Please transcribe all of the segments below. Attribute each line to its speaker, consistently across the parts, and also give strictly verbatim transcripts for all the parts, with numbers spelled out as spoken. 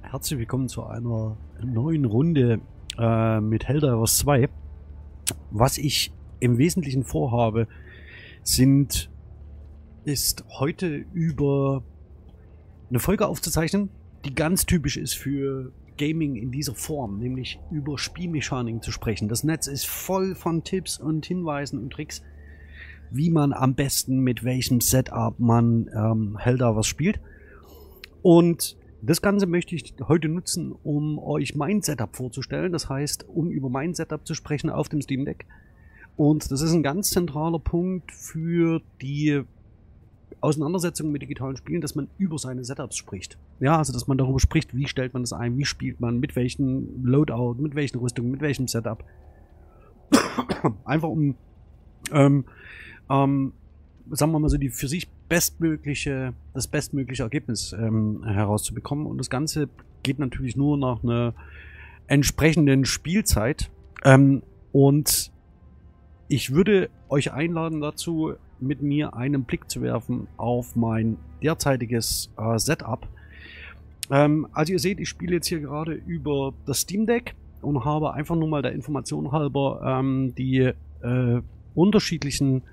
Speaker 1: Herzlich willkommen zu einer neuen Runde äh, mit Helldivers zwei. Was ich im Wesentlichen vorhabe, sind, ist heute über eine Folge aufzuzeichnen, die ganz typisch ist für Gaming in dieser Form, nämlich über Spielmechaniken zu sprechen. Das Netz ist voll von Tipps und Hinweisen und Tricks, wie man am besten mit welchem Setup man ähm, Helldivers spielt. Und das Ganze möchte ich heute nutzen, um euch mein Setup vorzustellen. Das heißt, um über mein Setup zu sprechen auf dem Steam Deck. Und das ist ein ganz zentraler Punkt für die Auseinandersetzung mit digitalen Spielen, dass man über seine Setups spricht. Ja, also dass man darüber spricht, wie stellt man das ein, wie spielt man, mit welchen Loadout, mit welchen Rüstungen, mit welchem Setup. Einfach um, ähm, ähm, sagen wir mal so, die für sich bestmögliche, das bestmögliche Ergebnis ähm, herauszubekommen. Und das Ganze geht natürlich nur nach einer entsprechenden Spielzeit. Ähm, und ich würde euch einladen dazu, mit mir einen Blick zu werfen auf mein derzeitiges äh, Setup. Ähm, also ihr seht, ich spiele jetzt hier gerade über das Steam Deck und habe einfach nur mal der Information halber ähm, die äh, unterschiedlichen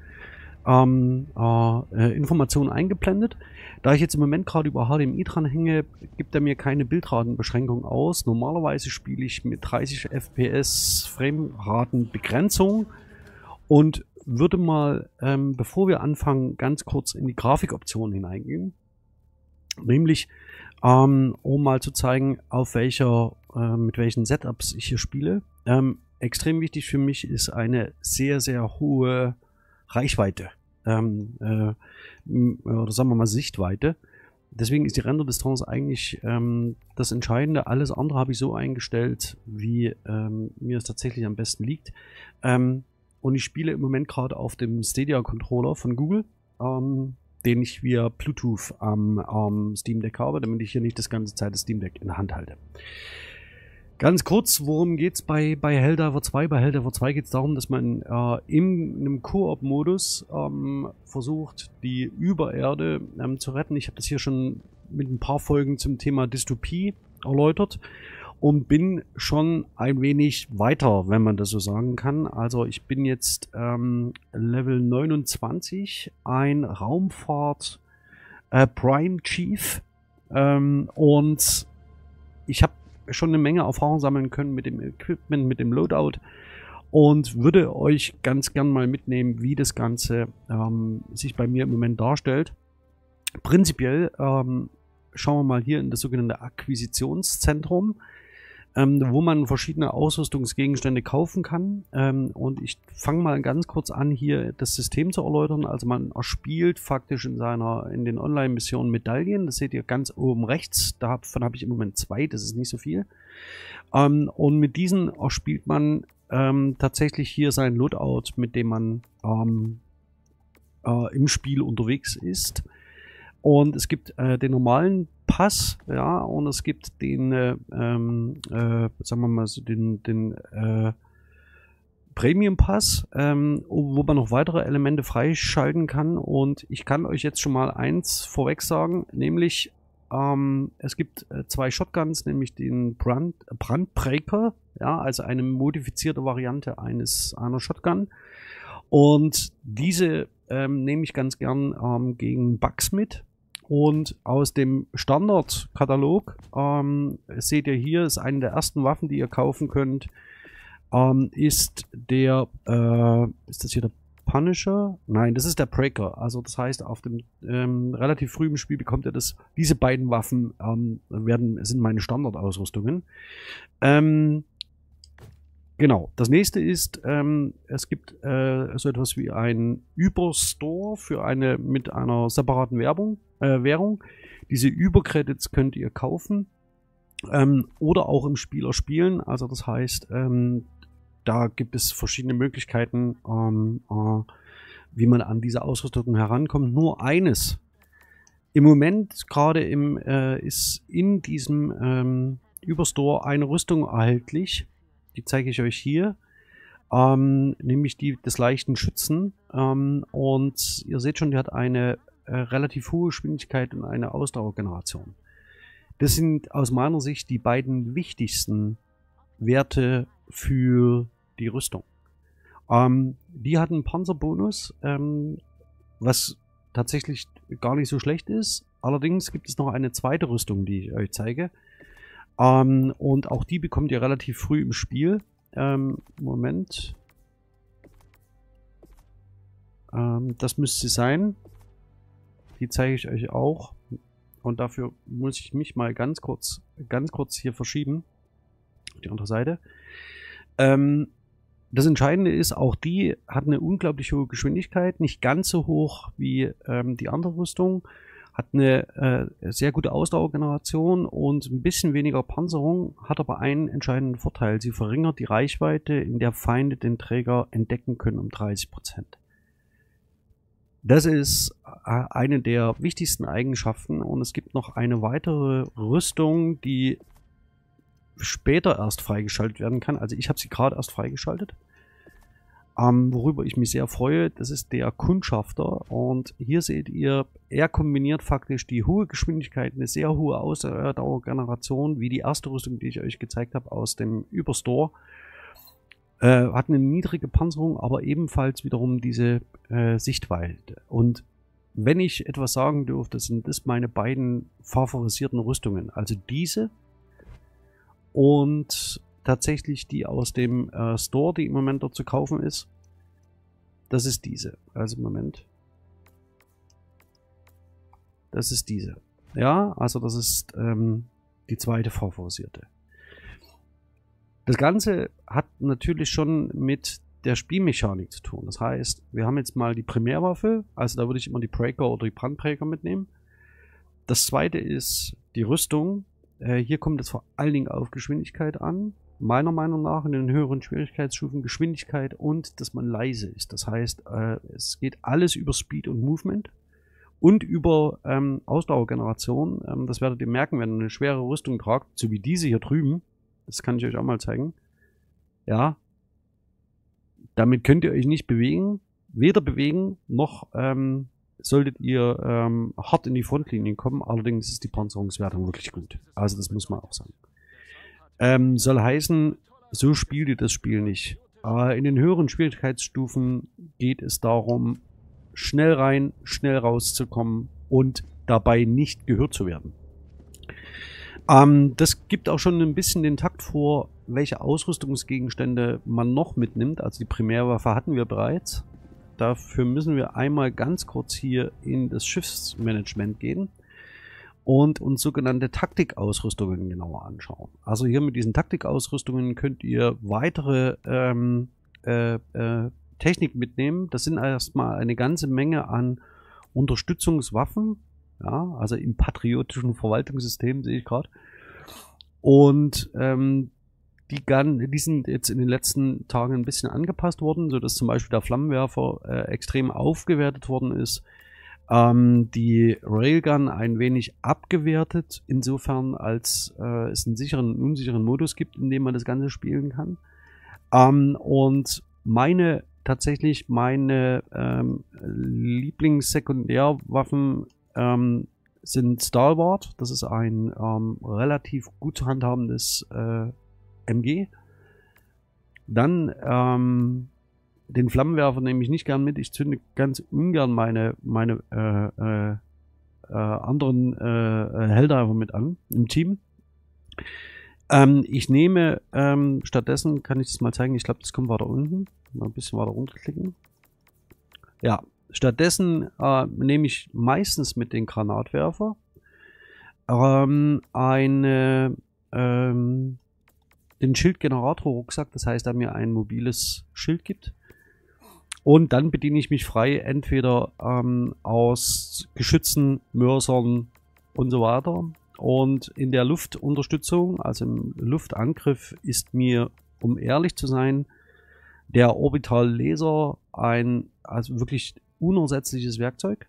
Speaker 1: Ähm, äh, Informationen eingeblendet. Da ich jetzt im Moment gerade über H D M I dran hänge, gibt er mir keine Bildratenbeschränkung aus. Normalerweise spiele ich mit dreißig F P S Frameratenbegrenzung und würde mal, ähm, bevor wir anfangen, ganz kurz in die Grafikoptionen hineingehen. Nämlich, ähm, um mal zu zeigen, auf welcher, äh, mit welchen Setups ich hier spiele. Ähm, extrem wichtig für mich ist eine sehr, sehr hohe Reichweite. Ähm, äh, oder sagen wir mal Sichtweite. Deswegen ist die Renderdistanz eigentlich ähm, das Entscheidende. Alles andere habe ich so eingestellt, wie ähm, mir es tatsächlich am besten liegt. Ähm, und ich spiele im Moment gerade auf dem Stadia Controller von Google, ähm, den ich via Bluetooth am ähm, Steam Deck habe, damit ich hier nicht das ganze Zeit das Steam Deck in der Hand halte. Ganz kurz, worum geht's bei, bei Helldivers zwei? Bei Helldivers zwei geht es darum, dass man äh, in einem Koop-Modus ähm, versucht, die Übererde ähm, zu retten. Ich habe das hier schon mit ein paar Folgen zum Thema Dystopie erläutert und bin schon ein wenig weiter, wenn man das so sagen kann. Also ich bin jetzt ähm, Level neunundzwanzig, ein Raumfahrt äh, Prime Chief ähm, und ich habe schon eine Menge Erfahrung sammeln können mit dem Equipment, mit dem Loadout und würde euch ganz gern mal mitnehmen, wie das Ganze ähm, sich bei mir im Moment darstellt. Prinzipiell ähm, schauen wir mal hier in das sogenannte Akquisitionszentrum, ähm, wo man verschiedene Ausrüstungsgegenstände kaufen kann. Ähm, und ich fange mal ganz kurz an, hier das System zu erläutern. Also man erspielt faktisch in seiner, in den Online-Missionen Medaillen. Das seht ihr ganz oben rechts. Davon habe ich im Moment zwei, das ist nicht so viel. Ähm, und mit diesen erspielt man ähm, tatsächlich hier sein Loadout, mit dem man ähm, äh, im Spiel unterwegs ist. Und es gibt äh, den normalen Pass, ja, und es gibt den, äh, ähm, äh, sagen wir mal so, den, den äh, Premium Pass, ähm, wo man noch weitere Elemente freischalten kann. Und ich kann euch jetzt schon mal eins vorweg sagen, nämlich ähm, es gibt äh, zwei Shotguns, nämlich den Brand, Brandbreaker, ja, also eine modifizierte Variante eines einer Shotgun. Und diese ähm, nehme ich ganz gern ähm, gegen Bugs mit. Und aus dem Standardkatalog ähm, seht ihr hier, ist eine der ersten Waffen, die ihr kaufen könnt, ähm, ist der, äh, ist das hier der Punisher? Nein, das ist der Breaker. Also das heißt, auf dem ähm, relativ frühen Spiel bekommt ihr das. Diese beiden Waffen ähm, werden, sind meine Standardausrüstungen. Ähm, Genau, das nächste ist, ähm, es gibt äh, so etwas wie ein Überstore für eine mit einer separaten Werbung, äh, Währung. Diese Übercredits könnt ihr kaufen ähm, oder auch im Spiel erspielen. Also das heißt, ähm, da gibt es verschiedene Möglichkeiten, ähm, äh, wie man an diese Ausrüstung herankommt. Nur eines. Im Moment gerade im äh, ist in diesem ähm, Überstore eine Rüstung erhältlich. Die zeige ich euch hier, ähm, nämlich die des leichten Schützen. Ähm, und ihr seht schon, die hat eine äh, relativ hohe Geschwindigkeit und eine Ausdauergeneration. Das sind aus meiner Sicht die beiden wichtigsten Werte für die Rüstung. Ähm, die hat einen Panzerbonus, ähm, was tatsächlich gar nicht so schlecht ist. Allerdings gibt es noch eine zweite Rüstung, die ich euch zeige. Ähm, und auch die bekommt ihr relativ früh im Spiel. Ähm, Moment. Ähm, das müsste sie sein. Die zeige ich euch auch. Und dafür muss ich mich mal ganz kurz, ganz kurz hier verschieben. Auf die andere Seite. Ähm, das Entscheidende ist, auch die hat eine unglaublich hohe Geschwindigkeit. Nicht ganz so hoch wie ähm, die andere Rüstung. Hat eine äh, sehr gute Ausdauergeneration und ein bisschen weniger Panzerung. Hat aber einen entscheidenden Vorteil. Sie verringert die Reichweite, in der Feinde den Träger entdecken können, um dreißig Prozent. Das ist eine der wichtigsten Eigenschaften und es gibt noch eine weitere Rüstung, die später erst freigeschaltet werden kann. Also ich habe sie gerade erst freigeschaltet, ähm, worüber ich mich sehr freue. Das ist der Kundschafter und hier seht ihr, er kombiniert faktisch die hohe Geschwindigkeit, eine sehr hohe Ausdauergeneration, wie die erste Rüstung, die ich euch gezeigt habe aus dem Überstore. Äh, hat eine niedrige Panzerung, aber ebenfalls wiederum diese äh, Sichtweite. Und wenn ich etwas sagen dürfte, sind das meine beiden favorisierten Rüstungen. Also diese und tatsächlich die aus dem äh, Store, die im Moment dort zu kaufen ist. Das ist diese. Also im Moment. Das ist diese. Ja, also das ist ähm, die zweite favorisierte. Das Ganze hat natürlich schon mit der Spielmechanik zu tun. Das heißt, wir haben jetzt mal die Primärwaffe, also da würde ich immer die Breaker oder die Brandbreaker mitnehmen. Das zweite ist die Rüstung. Äh, hier kommt es vor allen Dingen auf Geschwindigkeit an. Meiner Meinung nach in den höheren Schwierigkeitsstufen Geschwindigkeit und dass man leise ist. Das heißt, äh, es geht alles über Speed und Movement und über ähm, Ausdauergeneration. Ähm, das werdet ihr merken, wenn ihr eine schwere Rüstung tragt, so wie diese hier drüben. Das kann ich euch auch mal zeigen. Ja. Damit könnt ihr euch nicht bewegen. Weder bewegen, noch ähm, solltet ihr ähm, hart in die Frontlinie kommen. Allerdings ist die Panzerungswertung wirklich gut. Also das muss man auch sagen. Ähm, soll heißen, so spielt ihr das Spiel nicht. Äh, in den höheren Schwierigkeitsstufen geht es darum, schnell rein, schnell rauszukommen und dabei nicht gehört zu werden. Ähm, das gibt auch schon ein bisschen den Takt vor, welche Ausrüstungsgegenstände man noch mitnimmt. Also die Primärwaffe hatten wir bereits. Dafür müssen wir einmal ganz kurz hier in das Schiffsmanagement gehen und uns sogenannte Taktikausrüstungen genauer anschauen. Also hier mit diesen Taktikausrüstungen könnt ihr weitere ähm, äh, äh, Technik mitnehmen. Das sind erstmal eine ganze Menge an Unterstützungswaffen. Ja, also im patriotischen Verwaltungssystem sehe ich gerade. Und ähm, die, Gun, die sind jetzt in den letzten Tagen ein bisschen angepasst worden, sodass zum Beispiel der Flammenwerfer äh, extrem aufgewertet worden ist. Ähm, die Railgun ein wenig abgewertet, insofern als äh, es einen sicheren und unsicheren Modus gibt, in dem man das Ganze spielen kann. Ähm, und meine, tatsächlich meine ähm, Lieblingssekundärwaffen Ähm, sind Stalwart, das ist ein ähm, relativ gut handhabendes äh, M G. Dann ähm, den Flammenwerfer nehme ich nicht gern mit. Ich zünde ganz ungern meine, meine äh, äh, äh, anderen äh, Helldiver mit an im Team. Ähm, ich nehme ähm, stattdessen, kann ich das mal zeigen, ich glaube, das kommt weiter unten. Mal ein bisschen weiter runterklicken. Ja. Stattdessen äh, nehme ich meistens mit den Granatwerfer ähm, eine, ähm, den Schildgenerator-Rucksack, das heißt, der mir ein mobiles Schild gibt. Und dann bediene ich mich frei entweder ähm, aus Geschützen, Mörsern und so weiter. Und in der Luftunterstützung, also im Luftangriff, ist mir, um ehrlich zu sein, der Orbital Laser ein, also wirklich unersetzliches Werkzeug.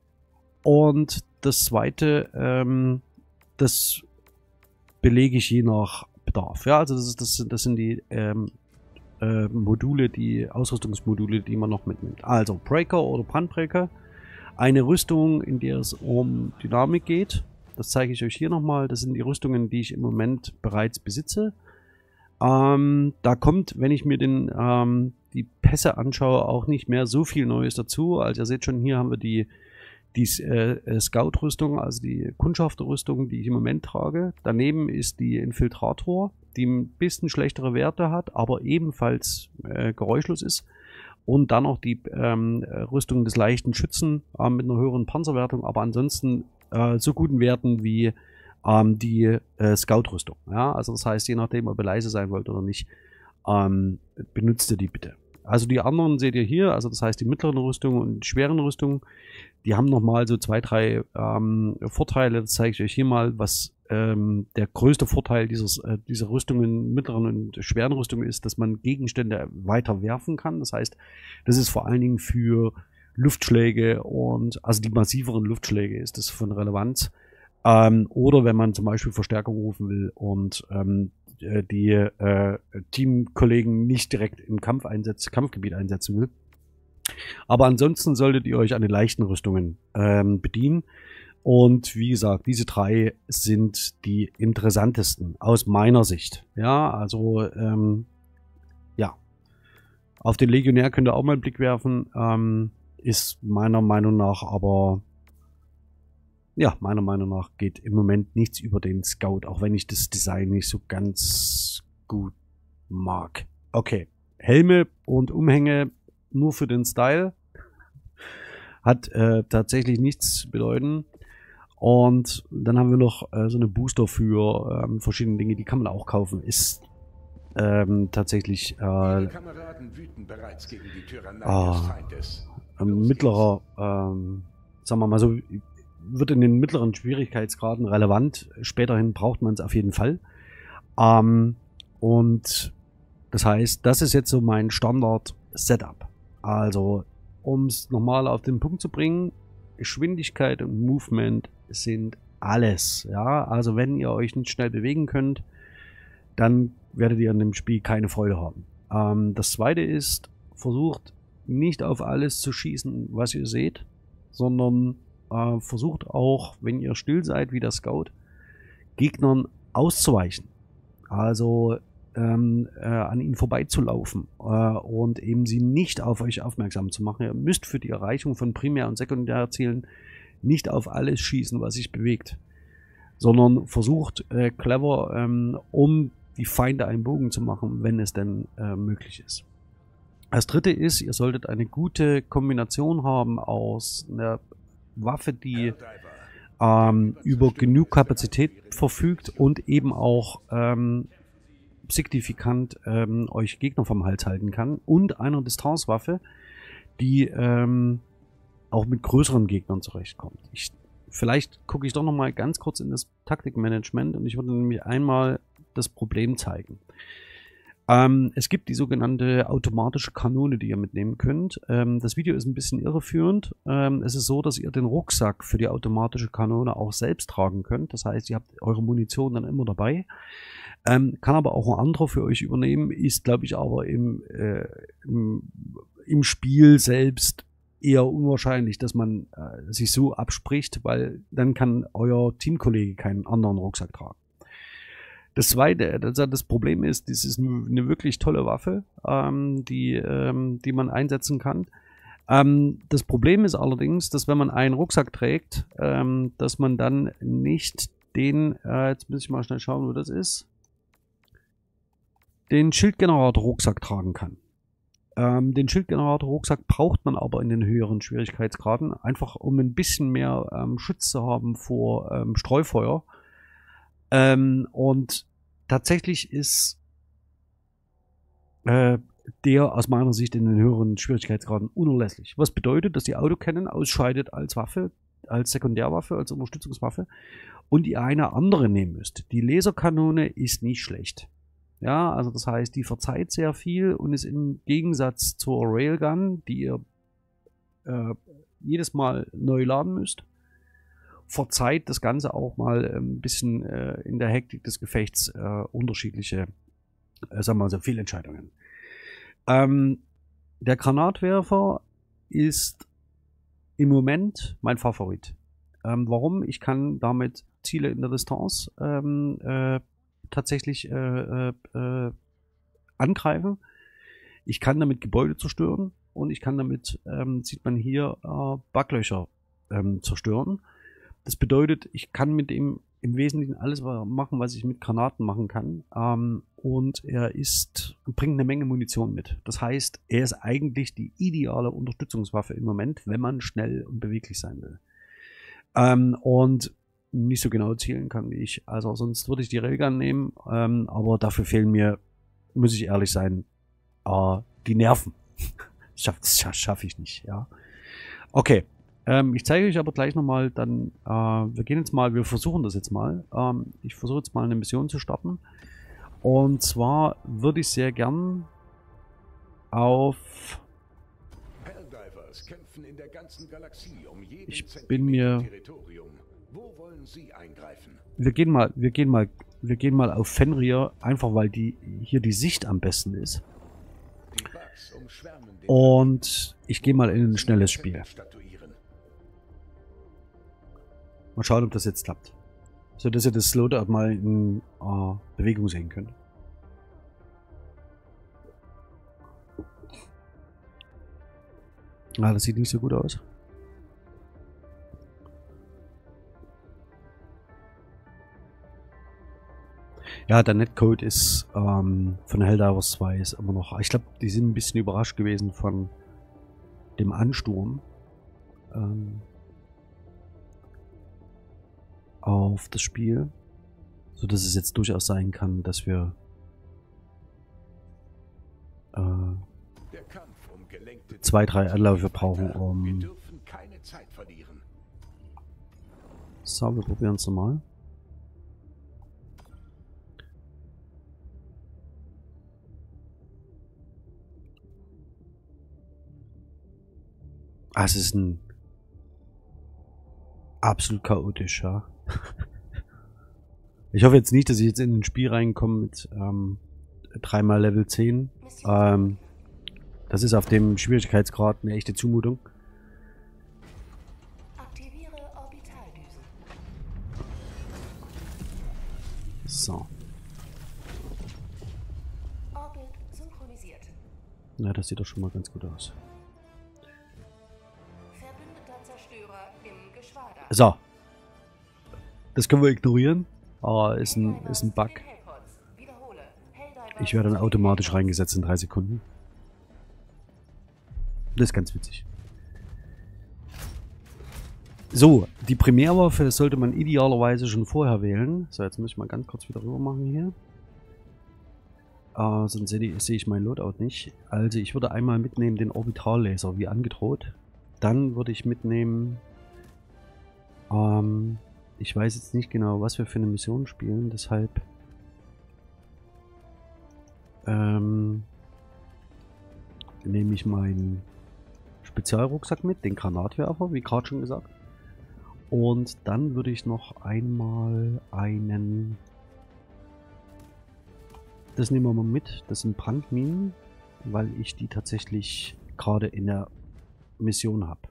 Speaker 1: Und das zweite, ähm, das belege ich je nach Bedarf. Ja, also das, ist, das, sind, das sind die ähm, äh, Module, die Ausrüstungsmodule, die man noch mitnimmt. Also Breaker oder Brandbreaker. Eine Rüstung, in der es um Dynamik geht. Das zeige ich euch hier nochmal. Das sind die Rüstungen, die ich im Moment bereits besitze. Ähm, da kommt, wenn ich mir den, ähm, die Pässe anschaue, auch nicht mehr so viel Neues dazu. Also ihr seht schon, hier haben wir die, die äh, Scout-Rüstung, also die Kundschafter-Rüstung, die ich im Moment trage. Daneben ist die Infiltrator, die ein bisschen schlechtere Werte hat, aber ebenfalls äh, geräuschlos ist. Und dann noch die ähm, Rüstung des leichten Schützen äh, mit einer höheren Panzerwertung, aber ansonsten äh, so guten Werten wie ähm, die äh, Scout-Rüstung. Ja? Also das heißt, je nachdem, ob ihr leise sein wollt oder nicht, ähm, benutzt ihr die bitte. Also die anderen seht ihr hier, also das heißt die mittleren Rüstungen und die schweren Rüstungen, die haben nochmal so zwei, drei ähm, Vorteile. Das zeige ich euch hier mal, was ähm, der größte Vorteil dieses, äh, dieser Rüstungen, mittleren und schweren Rüstungen ist, dass man Gegenstände weiter werfen kann. Das heißt, das ist vor allen Dingen für Luftschläge und also die massiveren Luftschläge ist das von Relevanz. Ähm, oder wenn man zum Beispiel Verstärkung rufen will und ähm, die äh, Teamkollegen nicht direkt im Kampf einsetz, Kampfgebiet einsetzen will. Aber ansonsten solltet ihr euch an den leichten Rüstungen ähm, bedienen. Und wie gesagt, diese drei sind die interessantesten aus meiner Sicht. Ja, also ähm, ja, auf den Legionär könnt ihr auch mal einen Blick werfen. Ähm, ist meiner Meinung nach aber ja, meiner Meinung nach geht im Moment nichts über den Scout, auch wenn ich das Design nicht so ganz gut mag. Okay, Helme und Umhänge nur für den Style. Hat äh, tatsächlich nichts zu bedeuten. Und dann haben wir noch äh, so eine Booster für ähm, verschiedene Dinge, die kann man auch kaufen. Ist ähm, tatsächlich äh,
Speaker 2: Kameraden wüten bereits gegen die Tyrannei
Speaker 1: ah,
Speaker 2: des Feindes.
Speaker 1: ein mittlerer, ähm, sagen wir mal so, wird in den mittleren Schwierigkeitsgraden relevant. Späterhin braucht man es auf jeden Fall. Ähm, und das heißt, das ist jetzt so mein Standard-Setup. Also, um es nochmal auf den Punkt zu bringen, Geschwindigkeit und Movement sind alles. Ja, also wenn ihr euch nicht schnell bewegen könnt, dann werdet ihr in dem Spiel keine Freude haben. Ähm, das zweite ist, versucht nicht auf alles zu schießen, was ihr seht, sondern äh, versucht auch, wenn ihr still seid wie der Scout, Gegnern auszuweichen. Also ähm, äh, an ihnen vorbeizulaufen äh, und eben sie nicht auf euch aufmerksam zu machen. Ihr müsst für die Erreichung von Primär- und Sekundärzielen nicht auf alles schießen, was sich bewegt, sondern versucht äh, clever, ähm, um die Feinde einen Bogen zu machen, wenn es denn äh, möglich ist. Das dritte ist, ihr solltet eine gute Kombination haben aus einer Waffe, die ähm, über genug Kapazität verfügt und eben auch ähm, signifikant ähm, euch Gegner vom Hals halten kann und einer Distanzwaffe, die ähm, auch mit größeren Gegnern zurechtkommt. Ich, vielleicht gucke ich doch noch mal ganz kurz in das Taktikmanagement und ich würde nämlich einmal das Problem zeigen. Ähm, es gibt die sogenannte automatische Kanone, die ihr mitnehmen könnt. Ähm, das Video ist ein bisschen irreführend. Ähm, es ist so, dass ihr den Rucksack für die automatische Kanone auch selbst tragen könnt. Das heißt, ihr habt eure Munition dann immer dabei. Ähm, kann aber auch ein anderer für euch übernehmen, ist, glaube ich, aber im, äh, im, im Spiel selbst eher unwahrscheinlich, dass man äh, sich so abspricht, weil dann kann euer Teamkollege keinen anderen Rucksack tragen. Das zweite, das, das Problem ist, das ist eine wirklich tolle Waffe, ähm, die, ähm, die man einsetzen kann. Ähm, das Problem ist allerdings, dass wenn man einen Rucksack trägt, ähm, dass man dann nicht den, äh, jetzt muss ich mal schnell schauen, wo das ist, den Schildgenerator-Rucksack tragen kann. Ähm, den Schildgenerator-Rucksack braucht man aber in den höheren Schwierigkeitsgraden, einfach um ein bisschen mehr ähm, Schutz zu haben vor ähm, Streufeuer. Ähm, und tatsächlich ist äh, der aus meiner Sicht in den höheren Schwierigkeitsgraden unerlässlich. Was bedeutet, dass die Autocannon ausscheidet als Waffe, als Sekundärwaffe, als Unterstützungswaffe und ihr eine andere nehmen müsst. Die Laserkanone ist nicht schlecht. Ja, also das heißt, die verzeiht sehr viel und ist im Gegensatz zur Railgun, die ihr äh, jedes Mal neu laden müsst, verzeiht das Ganze auch mal ein bisschen äh, in der Hektik des Gefechts äh, unterschiedliche, äh, sagen wir mal so, Fehlentscheidungen. Ähm, der Granatwerfer ist im Moment mein Favorit. Ähm, warum? Ich kann damit Ziele in der Distanz ähm, äh, tatsächlich äh, äh, angreife. Ich kann damit Gebäude zerstören und ich kann damit, ähm, sieht man hier, äh, Backlöcher ähm, zerstören. Das bedeutet, ich kann mit ihm im Wesentlichen alles machen, was ich mit Granaten machen kann. Ähm, und er ist, bringt eine Menge Munition mit. Das heißt, er ist eigentlich die ideale Unterstützungswaffe im Moment, wenn man schnell und beweglich sein will. Ähm, und nicht so genau zielen kann wie ich. Also sonst würde ich die Railgun nehmen, ähm, aber dafür fehlen mir, muss ich ehrlich sein, äh, die Nerven. Das schaffe schaff, schaff ich nicht, ja. Okay. Ähm, ich zeige euch aber gleich nochmal dann, äh, wir gehen jetzt mal, wir versuchen das jetzt mal. Ähm, ich versuche jetzt mal eine Mission zu starten. Und zwar würde ich sehr gern auf...
Speaker 2: Helldivers kämpfen in der ganzen Galaxie um jeden
Speaker 1: Ich bin
Speaker 2: Zentimeter
Speaker 1: mir...
Speaker 2: Territorium. Wo wollen Sie eingreifen?
Speaker 1: Wir gehen mal, wir gehen mal, wir gehen mal auf Fenrir, einfach weil die hier die Sicht am besten ist.
Speaker 2: Die Bugs umschwärmen den
Speaker 1: Und ich gehe mal in ein schnelles Spiel. Mal schauen, ob das jetzt klappt. So dass ihr das Slowdown mal in äh, Bewegung sehen könnt. Ah, das sieht nicht so gut aus. Ja, der Netcode ist ähm, von Helldivers zwei ist immer noch... Ich glaube, die sind ein bisschen überrascht gewesen von dem Ansturm. Ähm, auf das Spiel, so dass es jetzt durchaus sein kann, dass wir äh, zwei, drei Anläufe brauchen, um... So, wir probieren es nochmal. Ah, es ist ein absolut chaotisch, ja. Ich hoffe jetzt nicht, dass ich jetzt in ein Spiel reinkomme mit ähm, dreimal Level zehn. Ähm, das ist auf dem Schwierigkeitsgrad eine echte Zumutung. So. Na, das sieht doch schon mal ganz gut aus. So. Das können wir ignorieren. Aber ist ein, ist ein Bug. Ich werde dann automatisch reingesetzt in drei Sekunden. Das ist ganz witzig. So, die Primärwaffe sollte man idealerweise schon vorher wählen. So, jetzt muss ich mal ganz kurz wieder rüber machen hier. Uh, sonst sehe seh ich mein Loadout nicht. Also ich würde einmal mitnehmen den Orbitallaser, wie angedroht. Dann würde ich mitnehmen... Ähm, ich weiß jetzt nicht genau, was wir für eine Mission spielen, deshalb... Ähm, nehme ich meinen Spezialrucksack mit, den Granatwerfer, wie gerade schon gesagt. Und dann würde ich noch einmal einen... Das nehmen wir mal mit. Das sind Brandminen, weil ich die tatsächlich gerade in der Mission habe.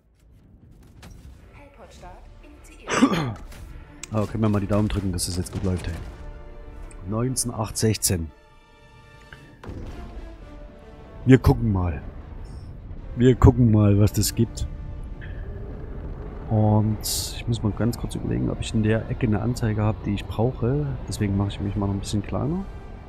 Speaker 1: Aber können wir mal die Daumen drücken, dass es jetzt gut läuft. Hey. neunzehn acht sechzehn. Wir gucken mal. Wir gucken mal, was das gibt. Und ich muss mal ganz kurz überlegen, ob ich in der Ecke eine Anzeige habe, die ich brauche. Deswegen mache ich mich mal noch ein bisschen kleiner.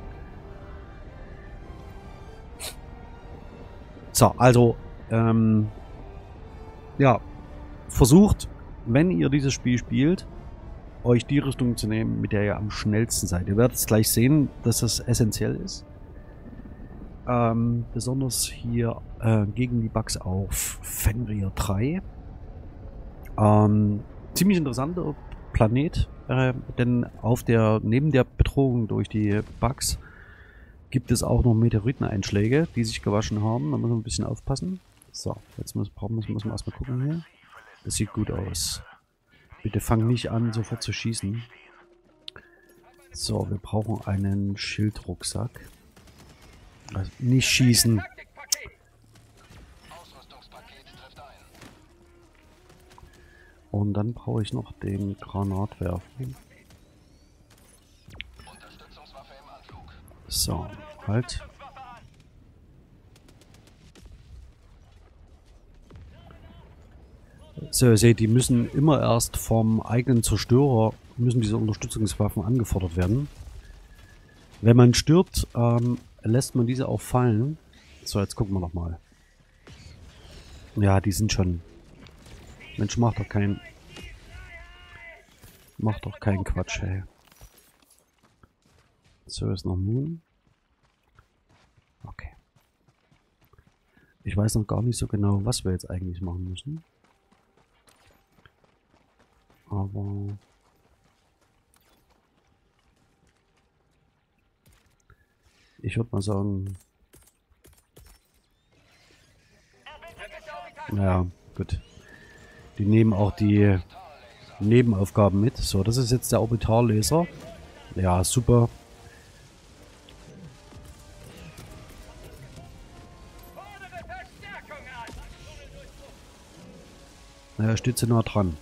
Speaker 1: So, also, ähm, ja, versucht, wenn ihr dieses Spiel spielt, euch die Rüstung zu nehmen, mit der ihr am schnellsten seid. Ihr werdet es gleich sehen, dass das essentiell ist. Ähm, besonders hier äh, gegen die Bugs auf Fenrir drei. Ähm, ziemlich interessanter Planet, äh, denn auf der, neben der Bedrohung durch die Bugs gibt es auch noch Meteoriteneinschläge, die sich gewaschen haben. Da müssen wir ein bisschen aufpassen. So, jetzt müssen, müssen, müssen wir erstmal gucken hier. Das sieht gut aus. Bitte fang nicht an, sofort zu schießen. So, wir brauchen einen Schildrucksack. Also nicht schießen. Und dann brauche ich noch den Granatwerfer. So, halt. So, ihr seht, die müssen immer erst vom eigenen Zerstörer, müssen diese Unterstützungswaffen angefordert werden. Wenn man stirbt, ähm, lässt man diese auch fallen. So, jetzt gucken wir noch mal. Ja, die sind schon... Mensch, macht doch kein... Macht doch keinen Quatsch, ey. So, ist noch Moon. Okay. Ich weiß noch gar nicht so genau, was wir jetzt eigentlich machen müssen. Aber... Ich würde mal sagen... Ja, gut. Die nehmen auch die Nebenaufgaben mit. So, das ist jetzt der Orbitalleser. Ja, super. Naja, steht sie nah dran.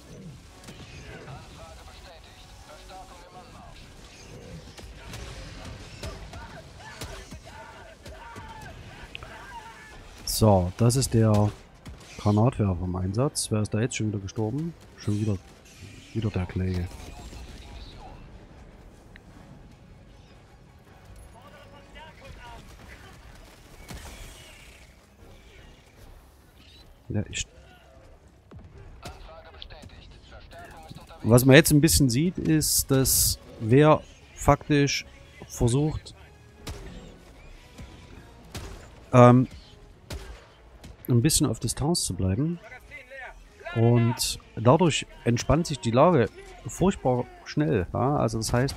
Speaker 1: So, das ist der Granatwerfer im Einsatz. Wer ist da jetzt schon wieder gestorben? Schon wieder, wieder der Kollege. Ja, ich... Was man jetzt ein bisschen sieht, ist, dass wer faktisch versucht, ähm, ein bisschen auf Distanz zu bleiben. Und dadurch entspannt sich die Lage furchtbar schnell. Ja? Also das heißt,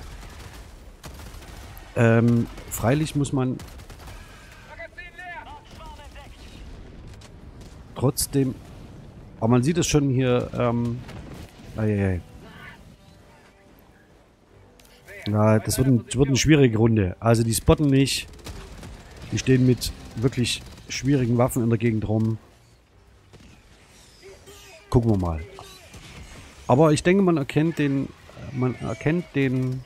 Speaker 1: ähm, freilich muss man trotzdem, aber man sieht es schon hier, ähm, ei, ja, das wird, ein, das wird eine schwierige Runde. Also die spotten nicht, die stehen mit wirklich schwierigen Waffen in der Gegend rum. Gucken wir mal. Aber ich denke, man erkennt den, man erkennt den,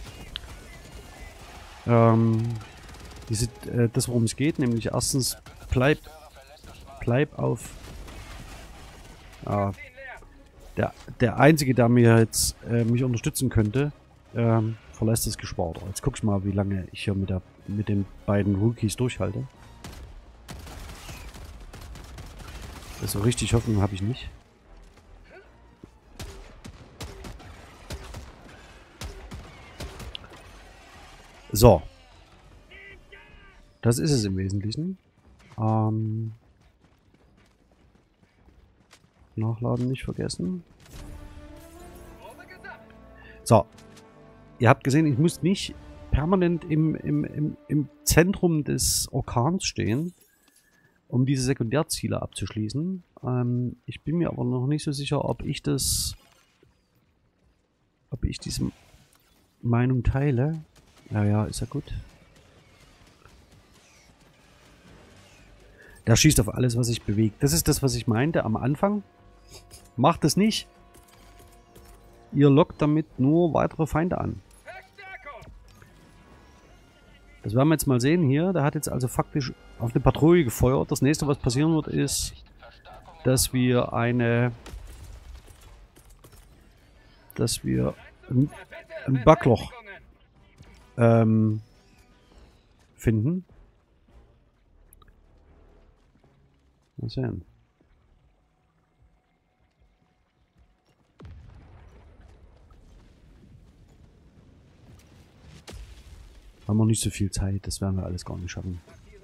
Speaker 1: ähm, diese, äh, das, worum es geht, nämlich erstens, bleib, bleib auf, äh, der, der Einzige, der mir jetzt, äh, mich unterstützen könnte, ähm, verlässt das Gespart. Jetzt guck ich mal, wie lange ich hier mit, der, mit den beiden Rookies durchhalte. Also richtig Hoffnung habe ich nicht. So. Das ist es im Wesentlichen. Ähm, Nachladen nicht vergessen. So. Ihr habt gesehen, ich muss nicht permanent im, im, im, im Zentrum des Orkans stehen, um diese Sekundärziele abzuschließen. Ähm, ich bin mir aber noch nicht so sicher, ob ich das... ob ich diese Meinung teile. Ja, ja, ist ja gut. Der schießt auf alles, was sich bewegt. Das ist das, was ich meinte am Anfang. Macht es nicht. Ihr lockt damit nur weitere Feinde an. Das werden wir jetzt mal sehen hier. Der hat jetzt also faktisch auf eine Patrouille gefeuert. Das nächste, was passieren wird, ist, dass wir eine... dass wir ein, ein Backloch ähm, finden. Mal sehen. Haben wir nicht so viel Zeit, das werden wir alles gar nicht schaffen.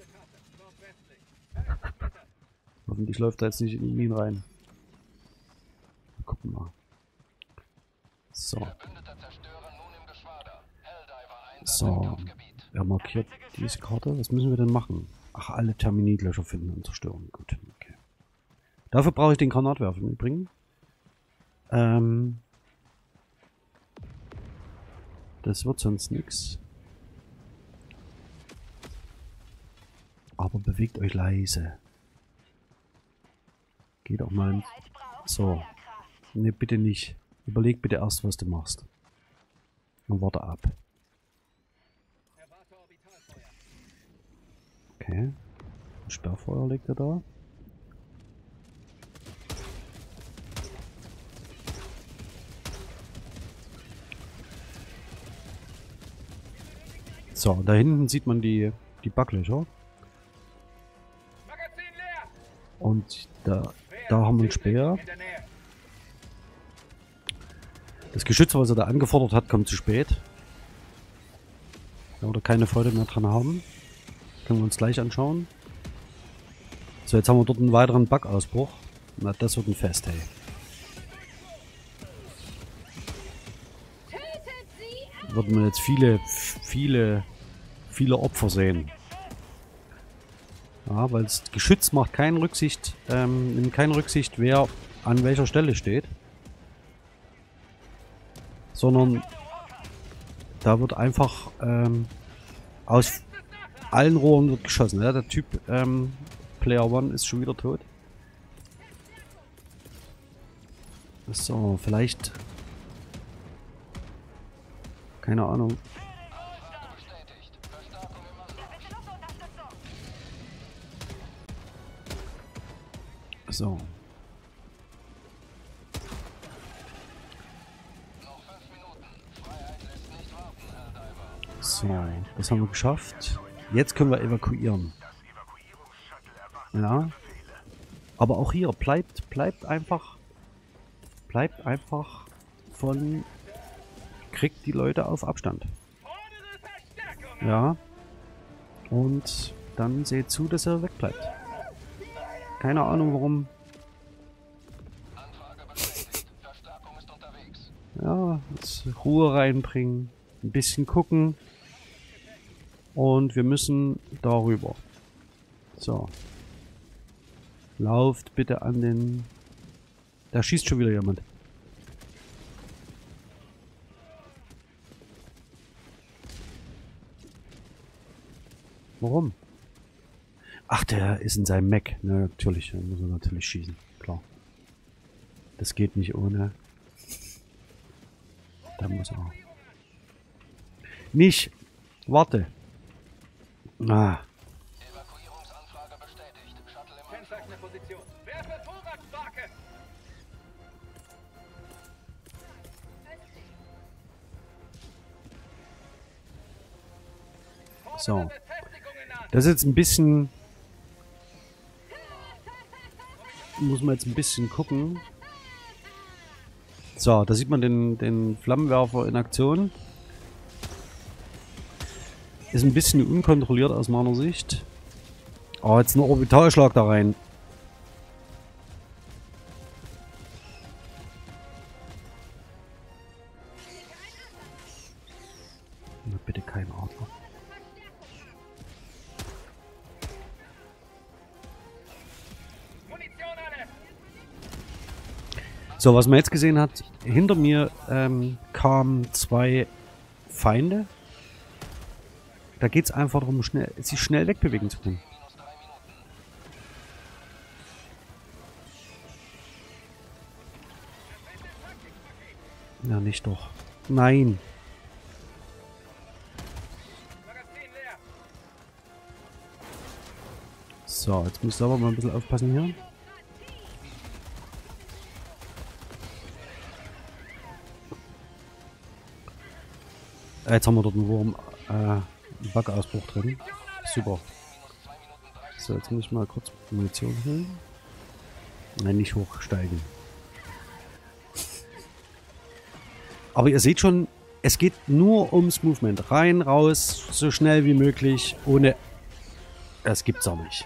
Speaker 1: Hoffentlich läuft da jetzt nicht in die Minen rein. Gucken wir mal. So. So. Er markiert diese Karte. Was müssen wir denn machen? Ach, alle Terminitlöcher finden und zerstören. Gut, okay. Dafür brauche ich den Granatwerfer mitbringen. Ähm. Das wird sonst nichts. Aber bewegt euch leise. Geht auch mal. So. Ne, bitte nicht. Überleg bitte erst, was du machst. Und warte ab. Okay. Ein Sperrfeuer liegt er da. So, da hinten sieht man die, die Backlöcher. Und da, da haben wir einen Speer. Das Geschütz, was er da angefordert hat, kommt zu spät. Oder keine Freude mehr dran haben. Können wir uns gleich anschauen. So, jetzt haben wir dort einen weiteren Bug-Ausbruch. Na, das wird ein Fest, hey. Würden wir jetzt viele, viele, viele Opfer sehen. Ja, weil das Geschütz macht keine Rücksicht, ähm, nimmt keine Rücksicht, wer an welcher Stelle steht. Sondern da wird einfach ähm, aus allen Rohren wird geschossen. Ja? Der Typ ähm, Player One ist schon wieder tot. So, vielleicht... Keine Ahnung. So. So, das haben wir geschafft. Jetzt können wir evakuieren. Ja. Aber auch hier, bleibt, bleibt einfach, bleibt einfach von, kriegt die Leute auf Abstand. Ja. Und dann seht zu, dass er wegbleibt. Keine Ahnung warum. Ja, jetzt Ruhe reinbringen. Ein bisschen gucken. Und wir müssen darüber. So. Lauft bitte an den... Da schießt schon wieder jemand. Warum? Ach, der ist in seinem Mac. Na, natürlich, da muss er natürlich schießen. Klar. Das geht nicht ohne. Da muss er. Nicht! Warte! Ah.
Speaker 3: Evakuierungsanfrage bestätigt. Shuttle im Kennzeichner Position. Werfe Thoraxbarke!
Speaker 1: So. Das ist jetzt ein bisschen... Muss man jetzt ein bisschen gucken. So, da sieht man den, den Flammenwerfer in Aktion. Ist ein bisschen unkontrolliert aus meiner Sicht. Oh, jetzt ein Orbitalschlag da rein. Na, bitte kein Adler. So, was man jetzt gesehen hat, hinter mir ähm, kamen zwei Feinde. Da geht es einfach darum, schnell, sich schnell wegbewegen zu können. Ja, nicht doch. Nein. So, jetzt muss ich aber mal ein bisschen aufpassen hier. Jetzt haben wir dort einen Wurm, äh, einen Bug-Ausbruch drin. Super. So, jetzt muss ich mal kurz Munition holen. Nein, nicht hochsteigen. Aber ihr seht schon, es geht nur ums Movement. Rein, raus, so schnell wie möglich, ohne... Es gibt's auch nicht.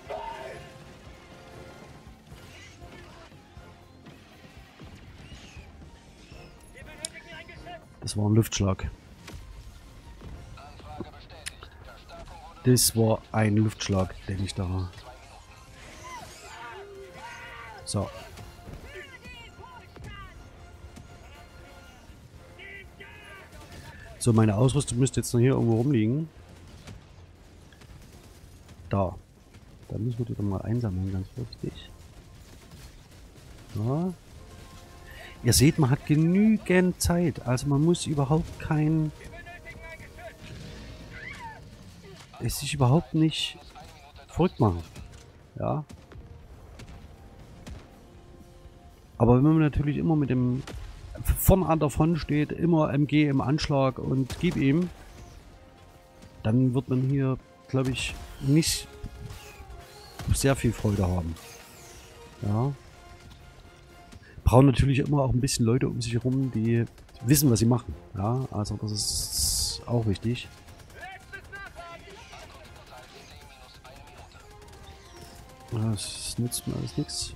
Speaker 1: Das war ein Luftschlag. Das war ein Luftschlag, den ich da... So. So, meine Ausrüstung müsste jetzt noch hier irgendwo rumliegen. Da. Da müssen wir die dann mal einsammeln, ganz vorsichtig. Ja. Ihr seht, man hat genügend Zeit. Also man muss überhaupt kein... es sich überhaupt nicht verrückt machen. Ja. Aber wenn man natürlich immer mit dem vorn an der Front steht, immer M G im Anschlag und gib ihm, dann wird man hier, glaube ich, nicht sehr viel Freude haben. Ja. Brauchen natürlich immer auch ein bisschen Leute um sich herum, die wissen, was sie machen. Ja, also das ist auch wichtig. Das nützt mir alles nichts.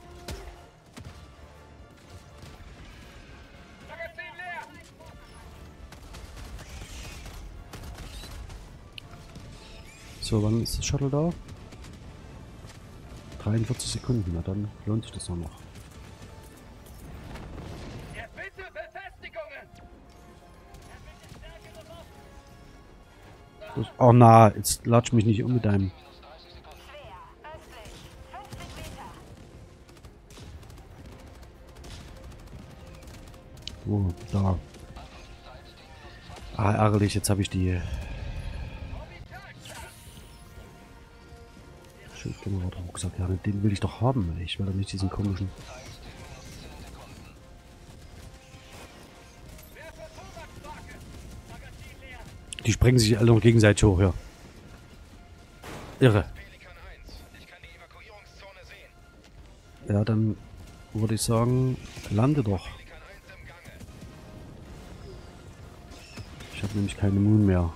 Speaker 1: So, wann ist das Shuttle da? dreiundvierzig Sekunden, na dann lohnt sich das auch noch. Das, oh na, jetzt latsch mich nicht um mit deinem. Oh, da. Ah, ärgerlich, jetzt habe ich die Schildgenerator gesagt, ja, den will ich doch haben. Ich will doch nicht diesen komischen. Die sprengen sich alle noch gegenseitig hoch, ja. Irre. Ja, dann würde ich sagen, lande doch. Ich habe nämlich keine Moon mehr.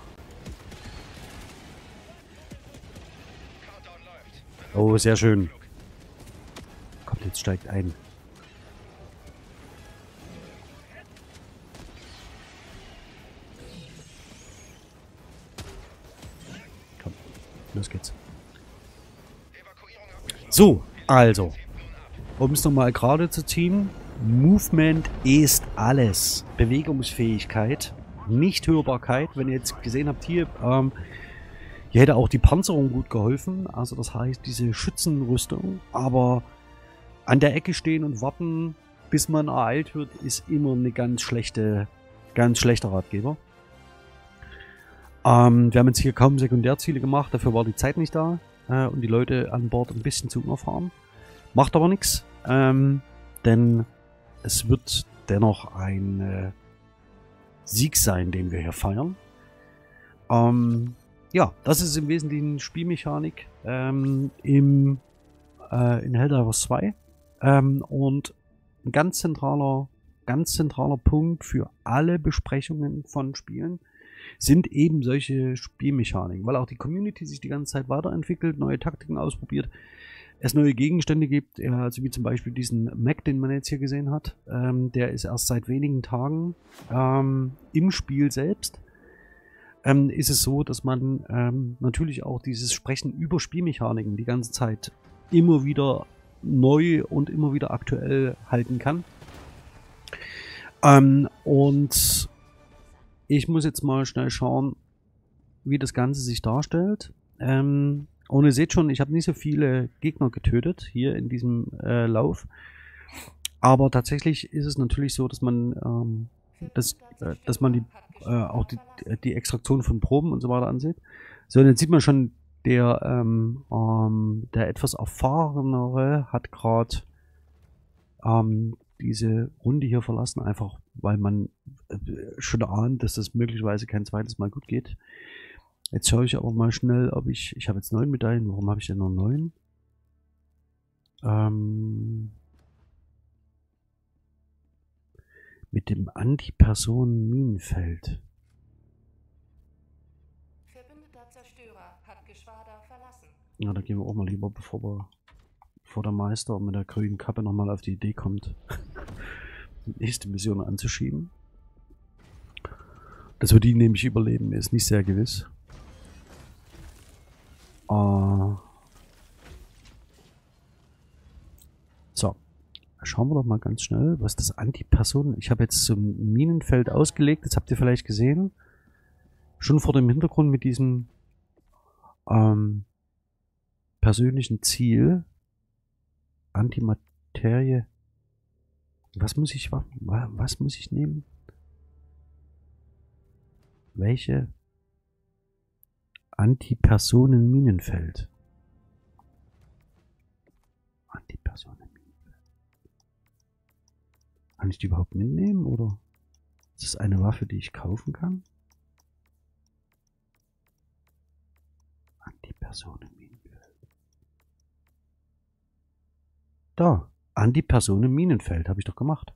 Speaker 1: Oh, sehr schön. Kommt, jetzt steigt ein. Komm, los geht's. So, also, um es nochmal gerade zu ziehen. Movement ist alles. Bewegungsfähigkeit, nicht Hörbarkeit. Wenn ihr jetzt gesehen habt, hier, ähm, hier hätte auch die Panzerung gut geholfen. Also das heißt, diese Schützenrüstung. Aber an der Ecke stehen und warten, bis man ereilt wird, ist immer eine ganz schlechte, ganz schlechter Ratgeber. Ähm, wir haben jetzt hier kaum Sekundärziele gemacht. Dafür war die Zeit nicht da. Äh, und die Leute an Bord ein bisschen zu unerfahren. Macht aber nichts. Ähm, denn es wird dennoch ein äh, Sieg sein, den wir hier feiern. Ähm, ja, das ist im Wesentlichen Spielmechanik ähm, im, äh, in Helldivers zwei. Ähm, und ein ganz zentraler, ganz zentraler Punkt für alle Besprechungen von Spielen sind eben solche Spielmechaniken, weil auch die Community sich die ganze Zeit weiterentwickelt, neue Taktiken ausprobiert, es neue Gegenstände gibt, also wie zum Beispiel diesen Mac, den man jetzt hier gesehen hat. Ähm, der ist erst seit wenigen Tagen ähm, im Spiel selbst. Ähm, ist es so, dass man ähm, natürlich auch dieses Sprechen über Spielmechaniken die ganze Zeit immer wieder neu und immer wieder aktuell halten kann. Ähm, und ich muss jetzt mal schnell schauen, wie das Ganze sich darstellt. Ähm, und ihr seht schon, ich habe nicht so viele Gegner getötet hier in diesem äh, Lauf. Aber tatsächlich ist es natürlich so, dass man, ähm, dass, äh, dass man die, äh, auch die, die Extraktion von Proben und so weiter ansieht. So, und jetzt sieht man schon, der, ähm, ähm, der etwas erfahrenere hat gerade ähm, diese Runde hier verlassen, einfach weil man äh, schon ahnt, dass das möglicherweise kein zweites Mal gut geht. Jetzt schaue ich aber mal schnell, ob ich, ich habe jetzt neun Medaillen, warum habe ich denn noch neun? Ähm, mit dem Antipersonen-Minenfeld.
Speaker 4: Verbündeter Zerstörer hat Geschwader verlassen.
Speaker 1: Ja, da gehen wir auch mal lieber, bevor wir, bevor der Meister mit der grünen Kappe nochmal auf die Idee kommt, die nächste Mission anzuschieben. Dass wir die nämlich überleben, ist nicht sehr gewiss. Uh, so, schauen wir doch mal ganz schnell, was das Antipersonen... Ich habe jetzt zum Minenfeld ausgelegt, das habt ihr vielleicht gesehen. Schon vor dem Hintergrund mit diesem ähm, persönlichen Ziel. Antimaterie. Was muss ich... Was muss ich nehmen? Welche Antipersonenminenfeld. Antipersonenminenfeld. Kann ich die überhaupt mitnehmen, oder ist das eine Waffe, die ich kaufen kann? Antipersonenminenfeld. Da, Antipersonenminenfeld, habe ich doch gemacht.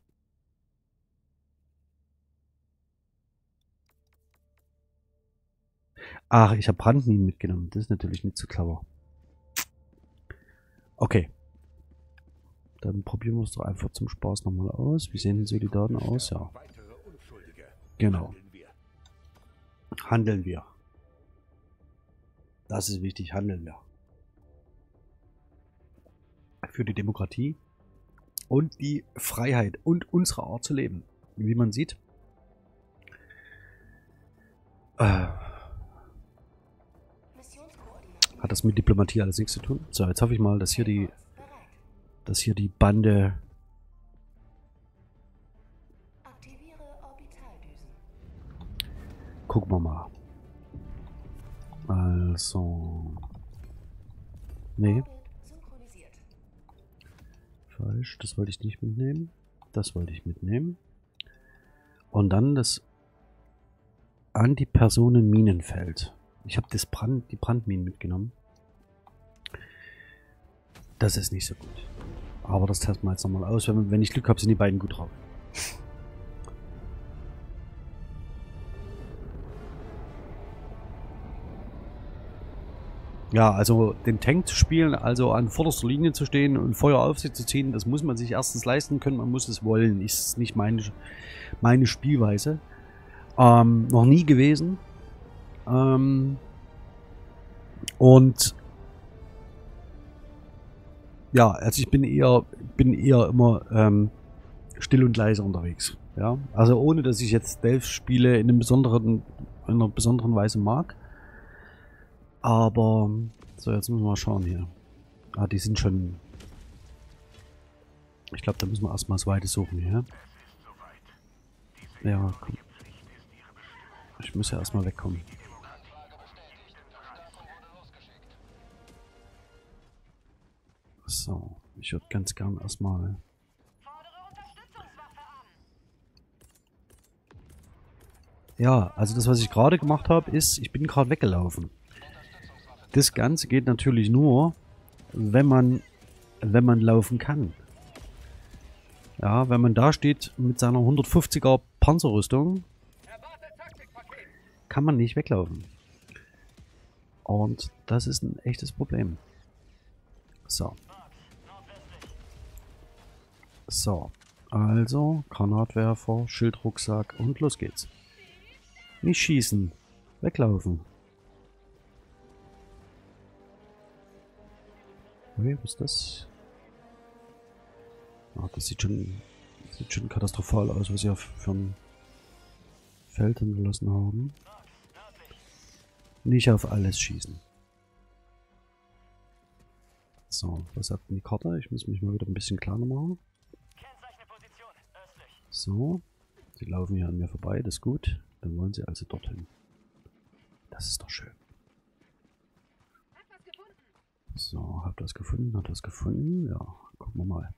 Speaker 1: Ach, ich habe Brandminen mitgenommen. Das ist natürlich nicht so clever. Okay. Dann probieren wir es doch einfach zum Spaß nochmal aus. Wie sehen denn so die Daten aus? Ja. Genau. Handeln wir. Das ist wichtig. Handeln wir. Für die Demokratie und die Freiheit und unsere Art zu leben. Wie man sieht. Äh. Hat das mit Diplomatie alles nichts zu tun? So, jetzt hoffe ich mal, dass hier die, dass hier die Bande. Gucken wir mal. Also. Nee. Falsch, das wollte ich nicht mitnehmen. Das wollte ich mitnehmen. Und dann das Antipersonenminenfeld. Ich habe das Brand, die Brandminen mitgenommen. Das ist nicht so gut. Aber das testen wir jetzt nochmal aus. Wenn, wenn ich Glück habe, sind die beiden gut drauf. Ja, also den Tank zu spielen, also an vorderster Linie zu stehen und Feuer auf sich zu ziehen, das muss man sich erstens leisten können, man muss es wollen. Ist nicht meine, meine Spielweise. Ähm, noch nie gewesen. Ähm, und ja, also ich bin eher, bin eher immer ähm, still und leise unterwegs. Ja, also ohne, dass ich jetzt Stealth-Spiele in einem besonderen, in einer besonderen Weise mag. Aber so, jetzt müssen wir mal schauen hier. Ah, die sind schon. Ich glaube, da müssen wir erstmal das Weite suchen hier. Ja, komm. Ich muss ja erstmal wegkommen. So, ich würde ganz gern erstmal. Ja, also das, was ich gerade gemacht habe, ist, ich bin gerade weggelaufen. Das Ganze geht natürlich nur, wenn man, wenn man laufen kann. Ja, wenn man da steht mit seiner hundertfünfziger Panzerrüstung, kann man nicht weglaufen. Und das ist ein echtes Problem. So. So. Also, Granatwerfer, Schildrucksack und los geht's. Nicht schießen. Weglaufen. Okay, was ist das? Ah, das sieht schon, das sieht schon katastrophal aus, was sie auf für ein Feld hinterlassen haben. Nicht auf alles schießen. So, was sagt denn die Karte? Ich muss mich mal wieder ein bisschen kleiner machen. So, sie laufen hier an mir vorbei, das ist gut. Dann wollen sie also dorthin. Das ist doch schön. So, habt ihr was gefunden? Hat was gefunden? Ja, gucken wir mal.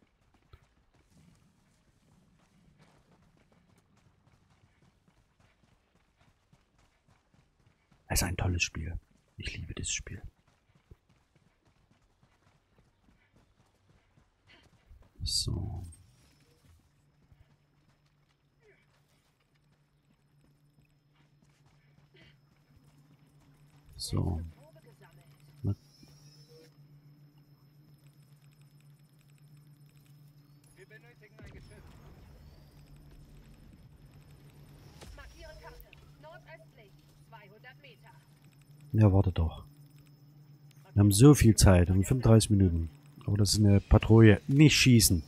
Speaker 1: Es ist ein tolles Spiel. Ich liebe das Spiel. So. So. Was?
Speaker 3: Wir benötigen ein Geschütz.
Speaker 4: Markiere Karte. Nordöstlich. zweihundert Meter.
Speaker 1: Ja, warte doch. Wir haben so viel Zeit. Wir haben fünfunddreißig Minuten. Aber das ist eine Patrouille. Nicht schießen.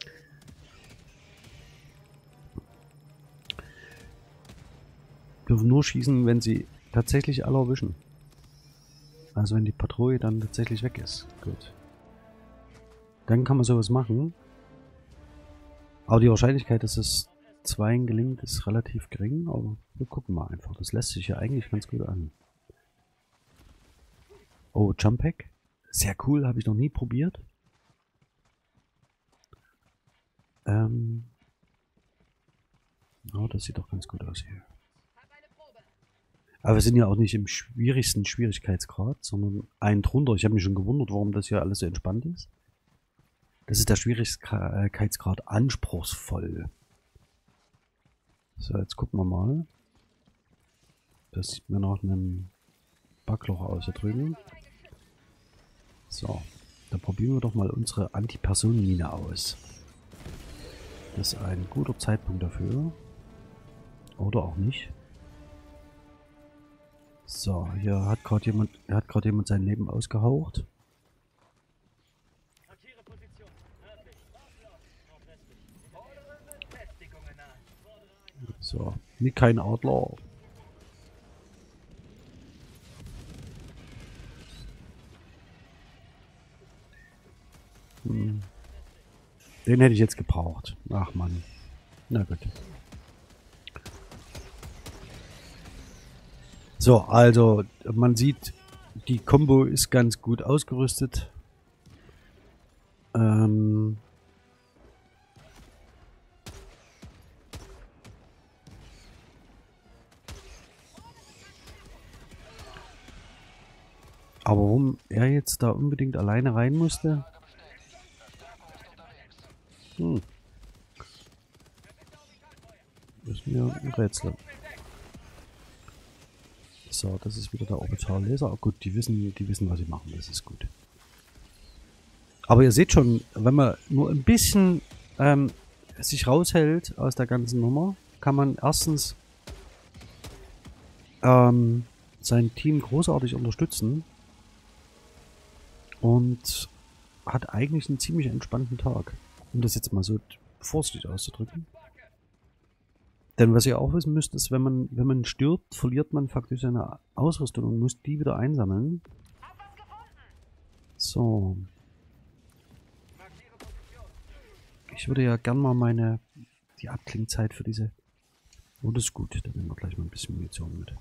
Speaker 1: Dürfen nur schießen, wenn sie tatsächlich alle erwischen. Also wenn die Patrouille dann tatsächlich weg ist. Gut. Dann kann man sowas machen. Aber die Wahrscheinlichkeit, dass es zweien gelingt, ist relativ gering. Aber wir gucken mal einfach. Das lässt sich ja eigentlich ganz gut an. Oh, Jump Pack. Sehr cool, habe ich noch nie probiert. Ähm. Oh, das sieht doch ganz gut aus hier. Aber wir sind ja auch nicht im schwierigsten Schwierigkeitsgrad, sondern einen drunter. Ich habe mich schon gewundert, warum das hier alles so entspannt ist. Das ist der Schwierigkeitsgrad anspruchsvoll. So, jetzt gucken wir mal. Das sieht mir nach einem Backloch aus hier drüben. So, dann probieren wir doch mal unsere Anti-Personen-Mine aus. Das ist ein guter Zeitpunkt dafür. Oder auch nicht. So, hier hat gerade jemand, er hat gerade jemand sein Leben ausgehaucht. So, nicht kein Adler. Hm. Den hätte ich jetzt gebraucht. Ach Mann. Na gut. So, also man sieht, die Combo ist ganz gut ausgerüstet. Ähm Aber warum er jetzt da unbedingt alleine rein musste? Hm. Das ist mir ein Rätsel. So, das ist wieder der Orbital-Laser. Oh, gut, die wissen, die wissen, was sie machen. Das ist gut. Aber ihr seht schon, wenn man nur ein bisschen ähm, sich raushält aus der ganzen Nummer, kann man erstens ähm, sein Team großartig unterstützen und hat eigentlich einen ziemlich entspannten Tag. Um das jetzt mal so vorsichtig auszudrücken. Denn was ihr auch wissen müsst, ist, wenn man, wenn man stirbt, verliert man faktisch seine Ausrüstung und muss die wieder einsammeln. So. Ich würde ja gern mal meine, die Abklingzeit für diese... Oh, das ist gut. Dann nehmen wir gleich mal ein bisschen Munition mit.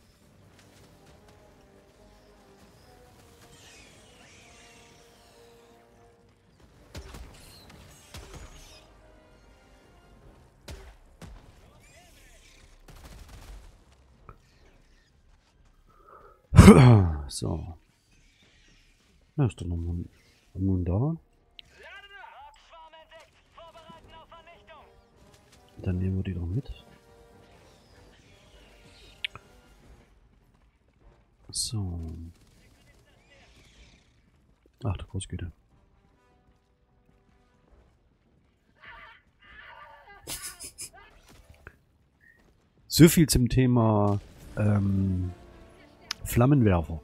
Speaker 1: So. Na, ist doch noch mal nun da. Dann nehmen wir die doch mit. So. Ach du Großgüte. So viel zum Thema ähm, Flammenwerfer.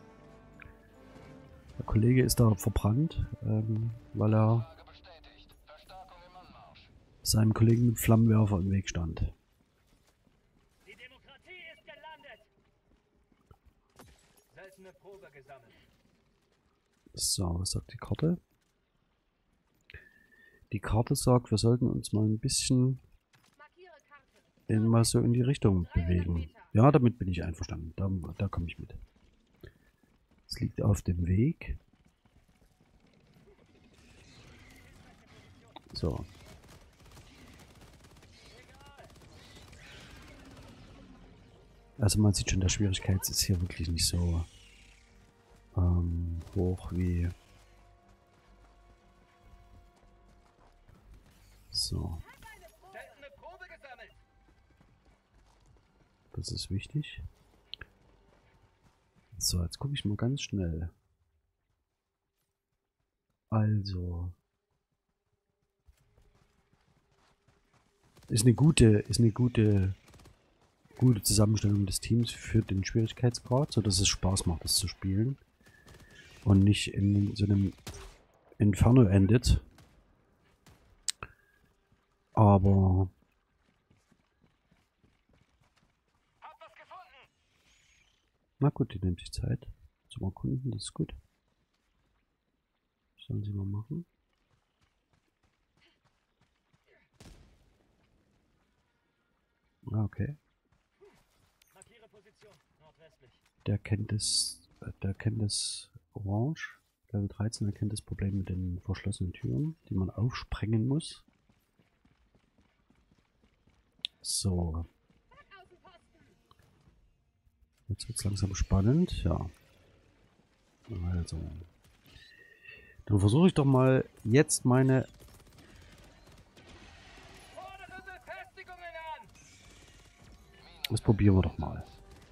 Speaker 1: Der Kollege ist da verbrannt, ähm, weil er seinem Kollegen mit Flammenwerfer im Weg stand.
Speaker 3: Die Demokratie ist gelandet. Seltene Probe gesammelt.
Speaker 1: So, was sagt die Karte? Die Karte sagt, wir sollten uns mal ein bisschen in, mal so in die Richtung bewegen. Ja, damit bin ich einverstanden. Da, da komme ich mit. Es liegt auf dem Weg. So. Also man sieht schon, der Schwierigkeit ist hier wirklich nicht so ähm, hoch wie... So. Das ist wichtig. So, jetzt gucke ich mal ganz schnell. Also. Ist eine gute, ist eine gute, gute Zusammenstellung des Teams für den Schwierigkeitsgrad, so dass es Spaß macht, das zu spielen. Und nicht in so einem Inferno endet. Aber... Na gut, die nimmt sich Zeit zum Erkunden, das ist gut. Das sollen sie mal machen. Ah, okay. Der kennt es, der kennt es orange. Level dreizehn erkennt das Problem mit den verschlossenen Türen, die man aufsprengen muss. So. Jetzt wird es langsam spannend, ja. Also. Dann versuche ich doch mal jetzt meine... Das probieren wir doch mal.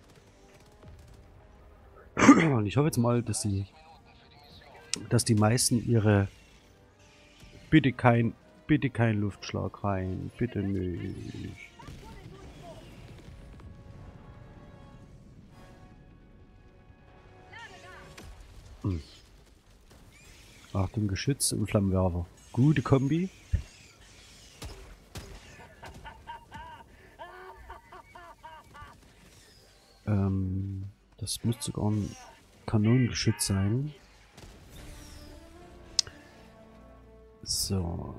Speaker 1: Und ich hoffe jetzt mal, dass die, dass die meisten ihre... Bitte kein, bitte kein Luftschlag rein, bitte nicht. Hm. Achtung, Geschütz und Flammenwerfer. Gute Kombi. Ähm, das müsste sogar ein Kanonengeschütz sein. So.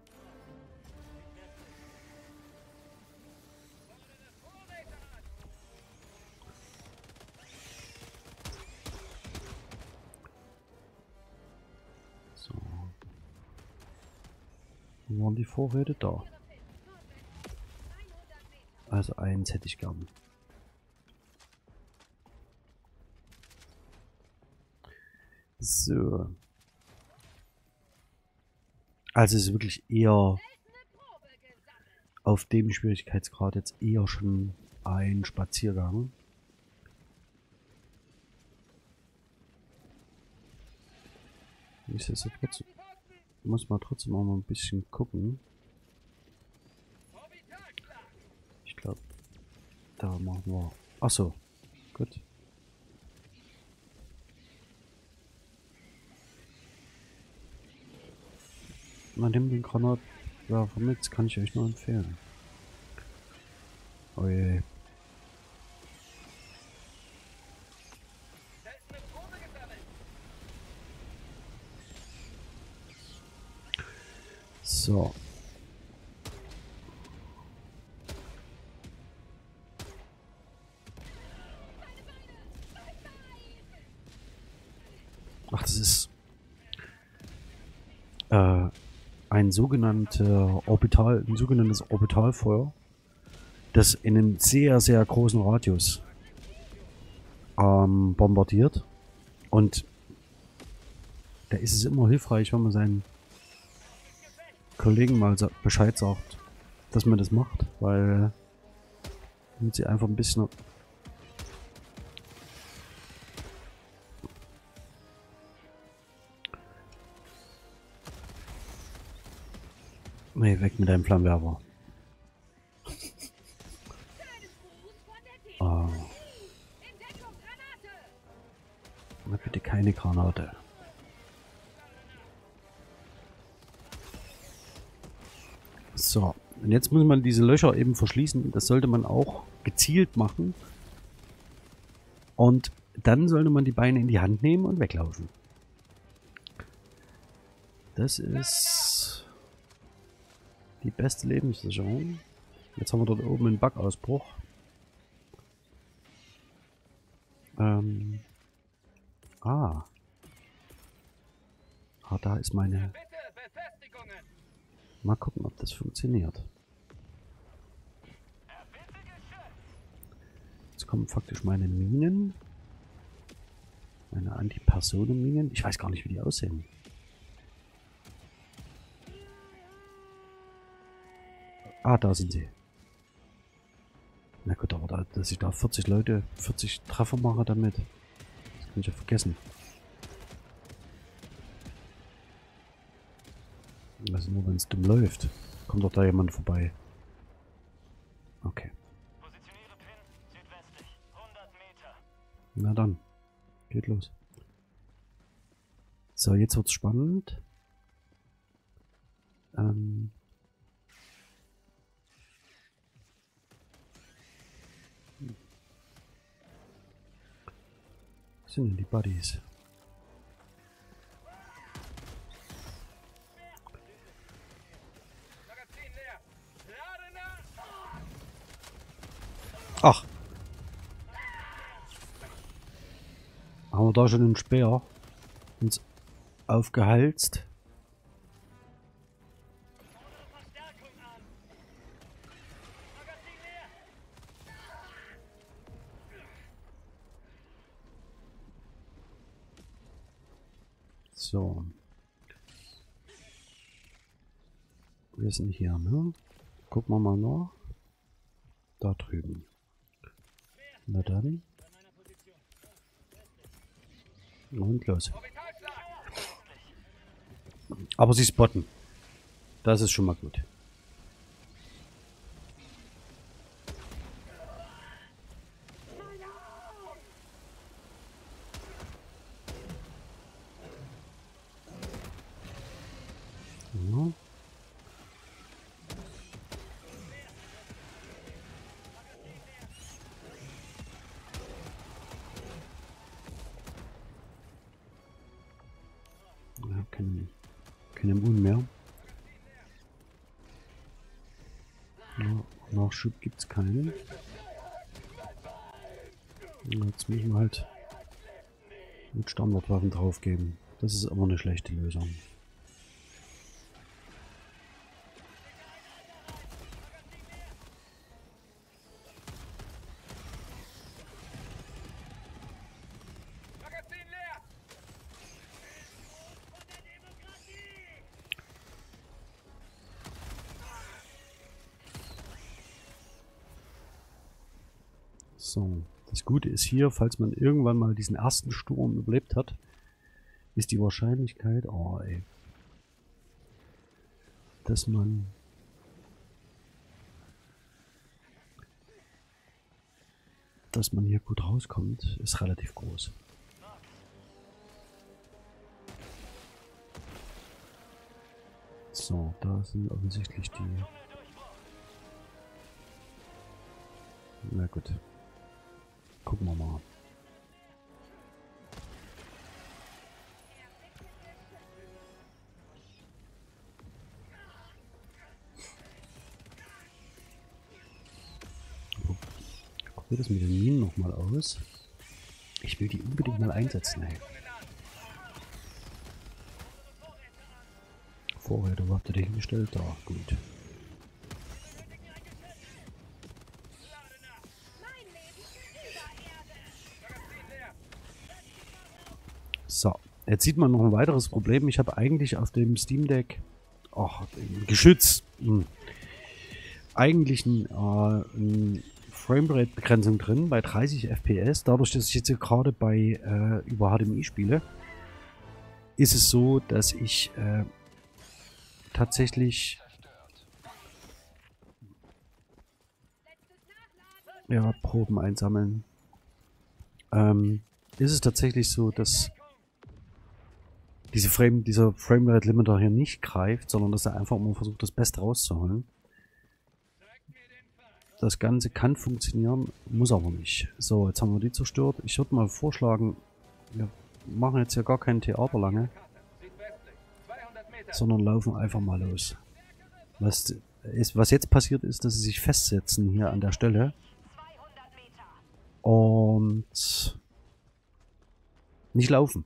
Speaker 1: So. Wo waren die Vorräte? Da. Also eins hätte ich gern. So. Also es ist wirklich eher auf dem Schwierigkeitsgrad jetzt eher schon ein Spaziergang. Nichtsdestotrotz muss man trotzdem auch mal ein bisschen gucken. Ich glaube, da machen wir... Achso, gut. Man nimmt den Granatwerfer mit, das kann ich euch nur empfehlen. Oh je. So. Ach, das ist äh, ein sogenannter Orbital, ein sogenanntes Orbitalfeuer, das in einem sehr, sehr großen Radius ähm, bombardiert. Und da ist es immer hilfreich, wenn man seinen Kollegen mal Bescheid sagt, dass man das macht, weil damit sie einfach ein bisschen nee, weg mit deinem Flammenwerfer. Oh. Na bitte keine Granate. So, und jetzt muss man diese Löcher eben verschließen. Das sollte man auch gezielt machen. Und dann sollte man die Beine in die Hand nehmen und weglaufen. Das ist die beste Lebenssicherung. Jetzt haben wir dort oben einen Bug-Ausbruch. Ähm. Ah. Ah, da ist meine... Mal gucken, ob das funktioniert. Jetzt kommen faktisch meine Minen. Meine Antipersonenminen. Ich weiß gar nicht, wie die aussehen. Ah, da sind sie. Na gut, aber da, dass ich da vierzig Leute, vierzig Treffer mache damit, das kann ich ja vergessen. Also nur wenn es dumm läuft. Kommt doch da jemand vorbei. Okay.
Speaker 3: Positioniere Pin südwestlich. hundert Meter.
Speaker 1: Na dann. Geht los. So, jetzt wird's spannend. Ähm. Was sind denn die Buddies? Ach. Haben wir da schon einen Speer? uns aufgehalst. So. Wir sind hier, ne? Gucken wir mal nach. Da drüben. Na dann. Und los. Aber sie spotten. Das ist schon mal gut. Ja. Ja, kein, keine Mund mehr. Ja, Nachschub gibt es keinen. Jetzt müssen wir halt mit Standardwaffen draufgeben. Das ist aber eine schlechte Lösung. So, das Gute ist hier, falls man irgendwann mal diesen ersten Sturm überlebt hat, ist die Wahrscheinlichkeit, oh ey, dass man dass man hier gut rauskommt, ist relativ groß. So, da sind offensichtlich die... Na gut. Gucken wir mal. Guck mir das mit den Minen nochmal aus. Ich will die unbedingt mal einsetzen, ey. Vorräte, wo habt ihr die hingestellt? Da, gut. So, jetzt sieht man noch ein weiteres Problem. Ich habe eigentlich auf dem Steam Deck, ach, Geschütz, mh, eigentlich ein, äh, ein Framerate-Begrenzung drin bei dreißig F P S. Dadurch, dass ich jetzt gerade bei äh, über H D M I spiele, ist es so, dass ich äh, tatsächlich ja, Proben einsammeln. Ähm, ist es tatsächlich so, dass diese Frame, dieser Framerate Limiter hier nicht greift, sondern dass er einfach immer versucht, das Beste rauszuholen. Das Ganze kann funktionieren, muss aber nicht. So, jetzt haben wir die zerstört. Ich würde mal vorschlagen, wir machen jetzt hier gar kein Theater lange, sondern laufen einfach mal los. Was, ist, was jetzt passiert ist, dass sie sich festsetzen hier an der Stelle und nicht laufen.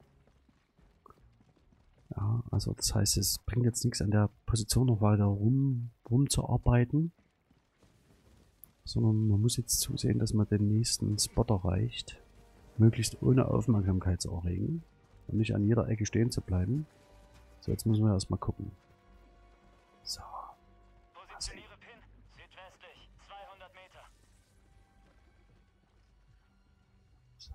Speaker 1: Ja, also das heißt, es bringt jetzt nichts an der Position noch weiter rum, rumzuarbeiten, sondern man muss jetzt zusehen, dass man den nächsten Spot erreicht, möglichst ohne Aufmerksamkeit zu erregen und nicht an jeder Ecke stehen zu bleiben. So, jetzt müssen wir erstmal gucken. So.
Speaker 3: Positioniere Pin südwestlich, zweihundert Meter.
Speaker 1: So.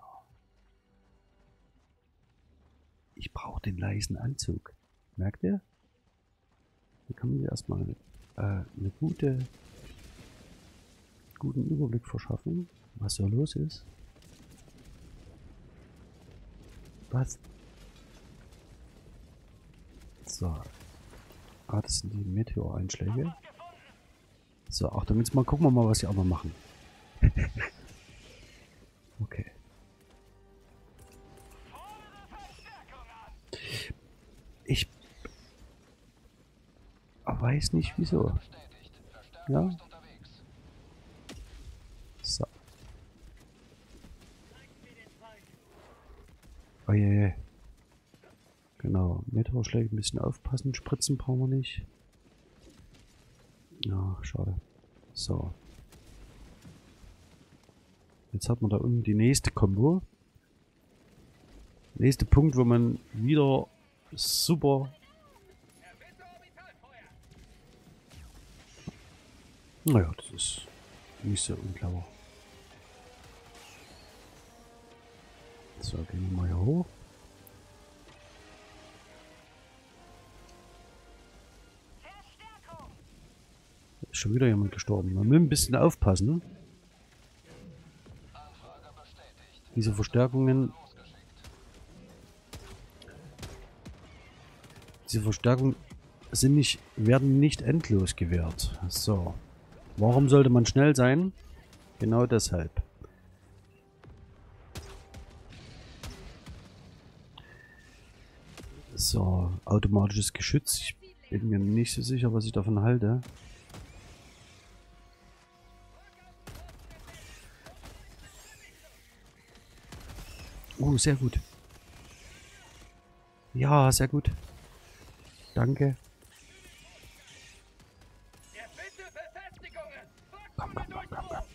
Speaker 1: Ich brauche den leisen Anzug. Merkt ihr? Hier kann man sich erstmal äh, eine gute, guten Überblick verschaffen, was so los ist. Was? So. Ah, das sind die Meteoreinschläge. So, Achtung, jetzt mal gucken wir mal, was die anderen machen. Okay. Ich weiß nicht wieso. Ja. So. Oh je, je. Genau, Meteorschläge ein bisschen aufpassen, Spritzen brauchen wir nicht. Ja, schade. So. Jetzt hat man da unten die nächste Combo. Nächster Punkt, wo man wieder super... Naja, das ist nicht so unklar. So, gehen wir mal hier hoch. Ist schon wieder jemand gestorben. Man muss ein bisschen aufpassen. Ne? Diese Verstärkungen... Diese Verstärkungen sind nicht, werden nicht endlos gewährt. So. Warum sollte man schnell sein? Genau deshalb. So, automatisches Geschütz. Ich bin mir nicht so sicher, was ich davon halte. Oh, sehr gut. Ja, sehr gut. Danke. Komm, komm, komm, komm, komm.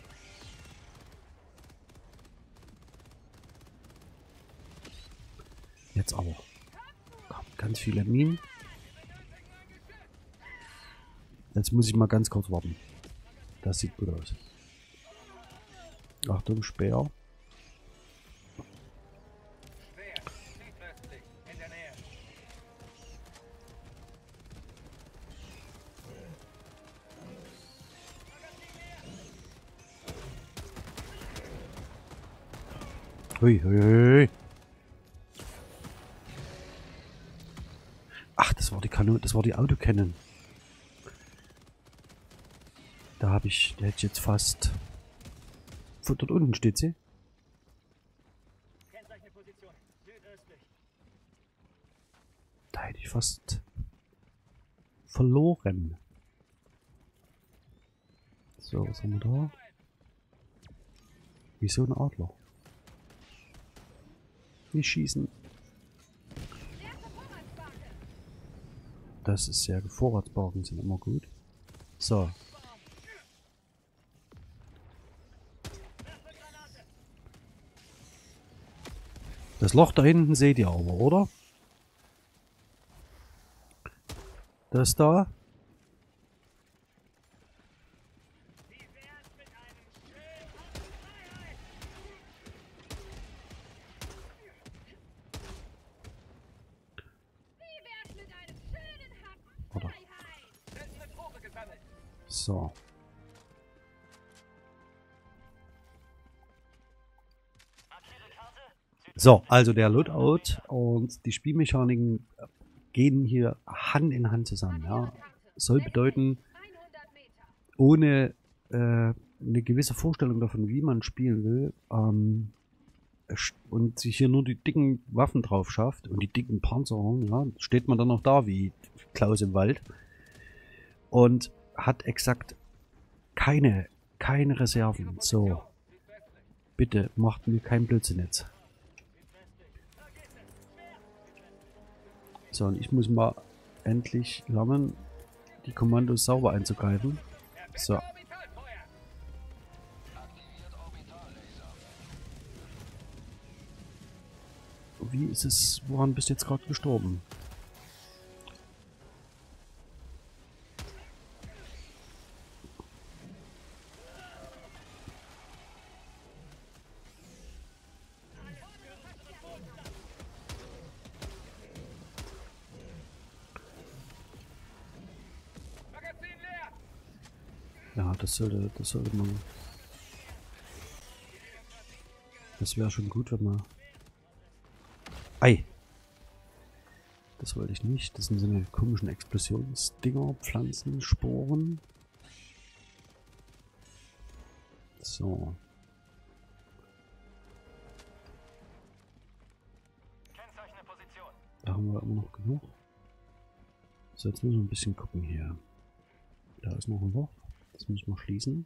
Speaker 1: Jetzt aber. Komm, ganz viele Minen. Jetzt muss ich mal ganz kurz warten. Das sieht gut aus. Achtung, Speer. Hui, hui, hui. Ach, das war die Kanone, das war die Autocannon. Da habe ich, der hätte jetzt fast... Dort unten steht sie. Da hätte ich fast verloren. So, was haben wir da? Wie so ein Adler. Wir schießen. Das ist sehr gut. Vorratsbarken sind immer gut. So. Das Loch da hinten seht ihr aber, oder? Das da. Oder? So. So, also der Loadout und die Spielmechaniken gehen hier Hand in Hand zusammen. Ja. Soll bedeuten, ohne äh, eine gewisse Vorstellung davon, wie man spielen will, ähm, und sich hier nur die dicken Waffen drauf schafft und die dicken Panzerungen, ja, steht man dann noch da wie Klaus im Wald und hat exakt keine, keine Reserven. So, bitte macht mir keinen Blödsinn jetzt. So, und ich muss mal endlich lernen, die Kommandos sauber einzugreifen. So. Wie ist es, woran bist du jetzt gerade gestorben? Ja, das sollte, das sollte man... Das wäre schon gut, wenn man... Ei! Das wollte ich nicht. Das sind so eine komischen Explosionsdinger, Pflanzen, Sporen. So. Da haben wir immer noch genug. So, jetzt müssen wir ein bisschen gucken hier. Da ist noch ein Loch. Das müssen wir schließen.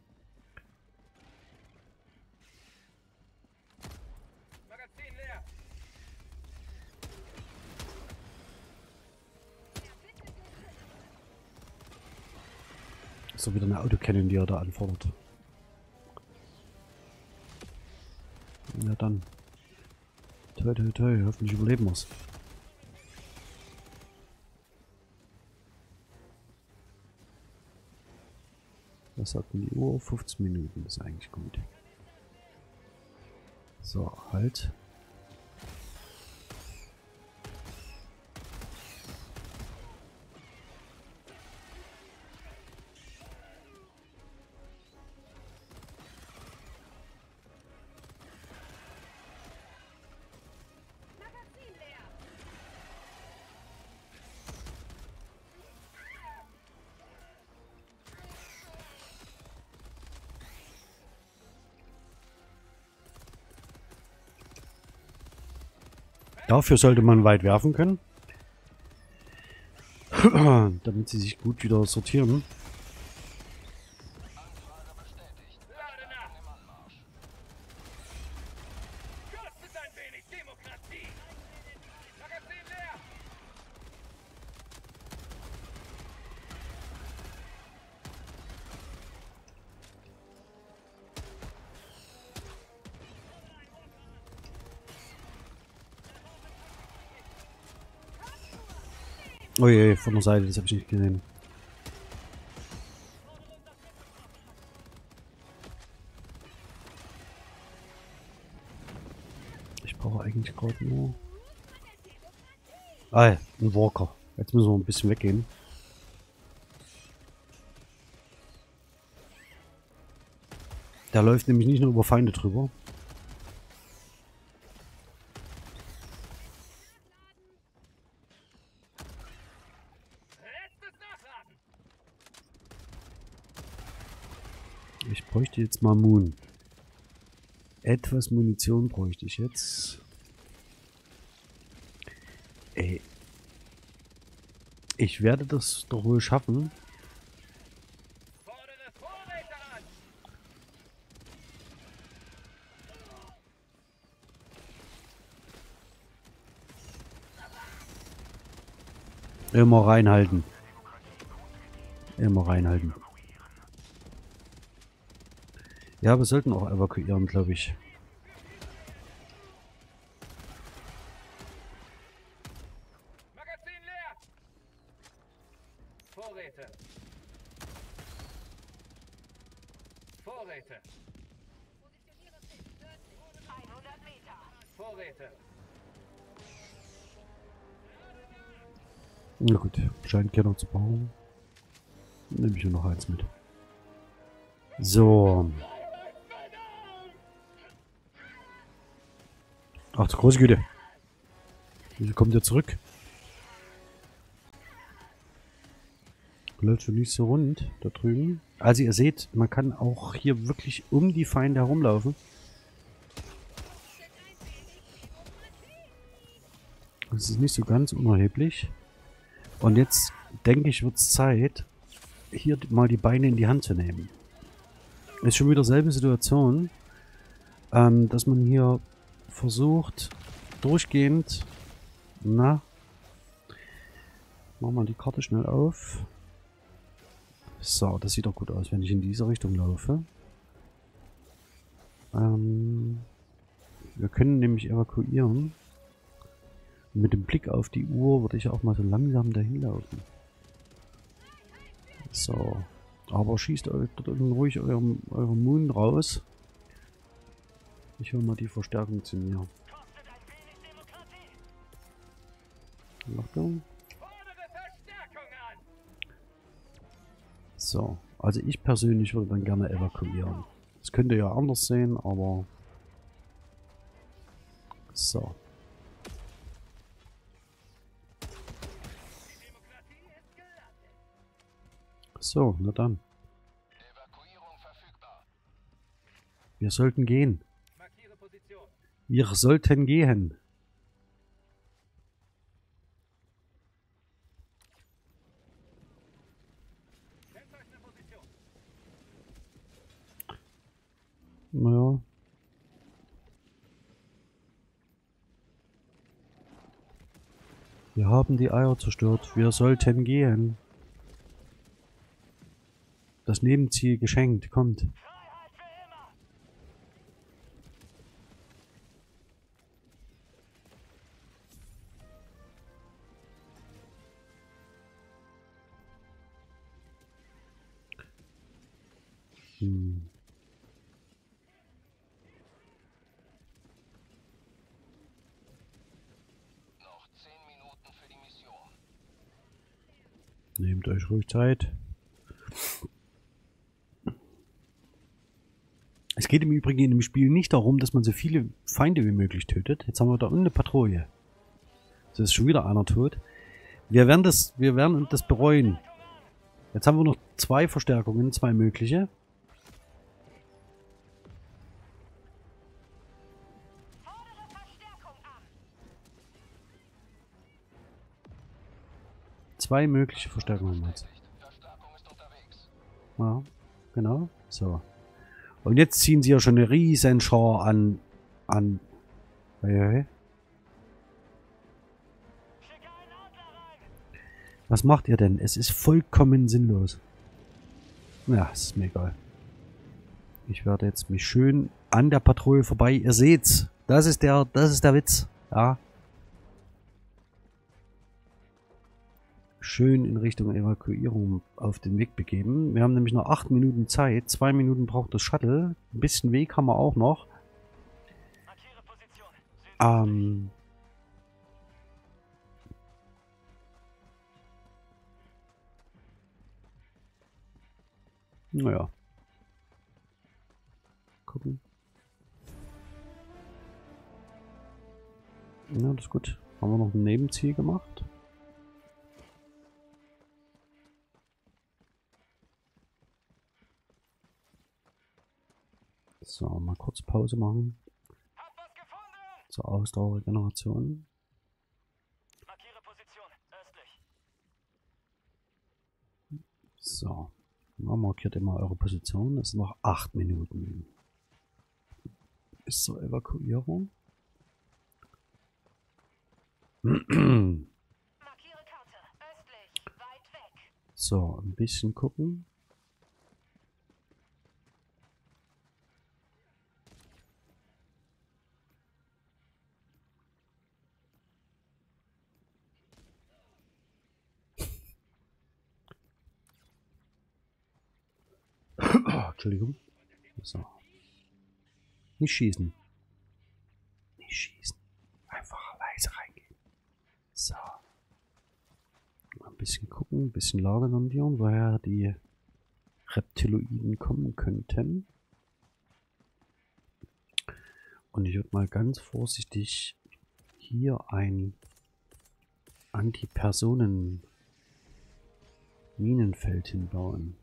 Speaker 1: So wieder eine Autocannon, die er da anfordert. Ja dann. Toi, toi, toi. Hoffentlich überleben wir's. Was hat denn die Uhr? fünfzehn Minuten. Das ist eigentlich gut. So, halt. Dafür sollte man weit werfen können. Damit sie sich gut wieder sortieren.
Speaker 3: Lade nach! Kostet ein wenig Demokratie! Magazin leer!
Speaker 1: Oh je, von der Seite, das habe ich nicht gesehen. Ich brauche eigentlich gerade nur... Ah, ein Walker. Jetzt müssen wir ein bisschen weggehen. Der läuft nämlich nicht nur über Feinde drüber.
Speaker 3: Letztes Nachladen!
Speaker 1: Ich bräuchte jetzt mal Moon. Etwas Munition bräuchte ich jetzt. Ey. Ich werde das doch wohl schaffen.
Speaker 3: Fordere Vorräte an!
Speaker 1: Immer reinhalten. Immer reinhalten. Ja, wir sollten auch evakuieren, glaube ich.
Speaker 3: Magazin leer! Vorräte! Vorräte!
Speaker 4: hundert Meter.
Speaker 3: Vorräte!
Speaker 1: Na gut, scheint keiner zu brauchen. Nehme ich nur noch eins mit. So. Ach, du große Güte. Wieso kommt ihr zurück? Läuft schon nicht so rund da drüben. Also ihr seht, man kann auch hier wirklich um die Feinde herumlaufen. Das ist nicht so ganz unerheblich. Und jetzt denke ich, wird es Zeit, hier mal die Beine in die Hand zu nehmen. Ist schon wieder selbe Situation, ähm, dass man hier versucht, durchgehend, na, machen wir die Karte schnell auf. So, das sieht doch gut aus, wenn ich in diese Richtung laufe. Ähm, wir können nämlich evakuieren. Mit dem Blick auf die Uhr würde ich auch mal so langsam dahin laufen. So. Aber schießt euch dort unten ruhig euren, euren Moon raus. Ich hole mal die Verstärkung zu mir.
Speaker 3: Kostet ein wenig Demokratie!
Speaker 1: Achtung.
Speaker 3: Fordere Verstärkung an!
Speaker 1: So. Also ich persönlich würde dann gerne evakuieren. Das könnt ihr ja anders sehen, aber... So. So, na dann.
Speaker 3: Evakuierung verfügbar.
Speaker 1: Wir sollten gehen.
Speaker 3: Markiere Position.
Speaker 1: Wir sollten gehen.
Speaker 3: Kennzeichne Position.
Speaker 1: Naja. Wir haben die Eier zerstört. Wir sollten gehen. das Nebenziel geschenkt. Kommt.
Speaker 3: Freiheit für immer!
Speaker 1: Hm.
Speaker 5: Noch zehn Minuten für die Mission.
Speaker 1: Nehmt euch ruhig Zeit. Es geht im Übrigen in dem Spiel nicht darum, dass man so viele Feinde wie möglich tötet. Jetzt haben wir da unten eine Patrouille. Das ist schon wieder einer tot. Wir werden das, wir werden das bereuen. Jetzt haben wir noch zwei Verstärkungen, zwei mögliche.
Speaker 4: Fordere Verstärkung an.
Speaker 1: Zwei mögliche Verstärkungen haben wir jetzt.
Speaker 5: Verstärkung ist unterwegs.
Speaker 1: Ja, genau. So. Und jetzt ziehen sie ja schon eine riesen Schar an. an. Hey, hey.
Speaker 3: Schicke einen Adler rein!
Speaker 1: Was macht ihr denn? Es ist vollkommen sinnlos. Ja, es ist mir egal. Ich werde jetzt mich schön an der Patrouille vorbei. Ihr seht's. Das ist der, das ist der Witz. Ja. Schön in Richtung Evakuierung auf den Weg begeben. Wir haben nämlich noch acht Minuten Zeit. Zwei Minuten braucht das Shuttle. Ein bisschen Weg haben wir auch noch.
Speaker 3: Markiere Position. Südwestlich.
Speaker 1: Ähm. Naja. Gucken. Ja, das ist gut. Haben wir noch ein Nebenziel gemacht? So, mal kurz Pause machen.
Speaker 3: Hab was gefunden!
Speaker 1: Zur Ausdauerregeneration.
Speaker 3: Markiere Position. Östlich.
Speaker 1: So. Na, markiert immer eure Position. Es sind noch acht Minuten. Bis zur Evakuierung.
Speaker 4: Markiere Karte. Östlich. Weit weg.
Speaker 1: So, ein bisschen gucken. Entschuldigung. So. Nicht schießen. Nicht schießen. Einfach leise reingehen. So. Mal ein bisschen gucken, ein bisschen Lagersondieren, woher die Reptiloiden kommen könnten. Und ich würde mal ganz vorsichtig hier ein Antipersonen-Minenfeld hinbauen.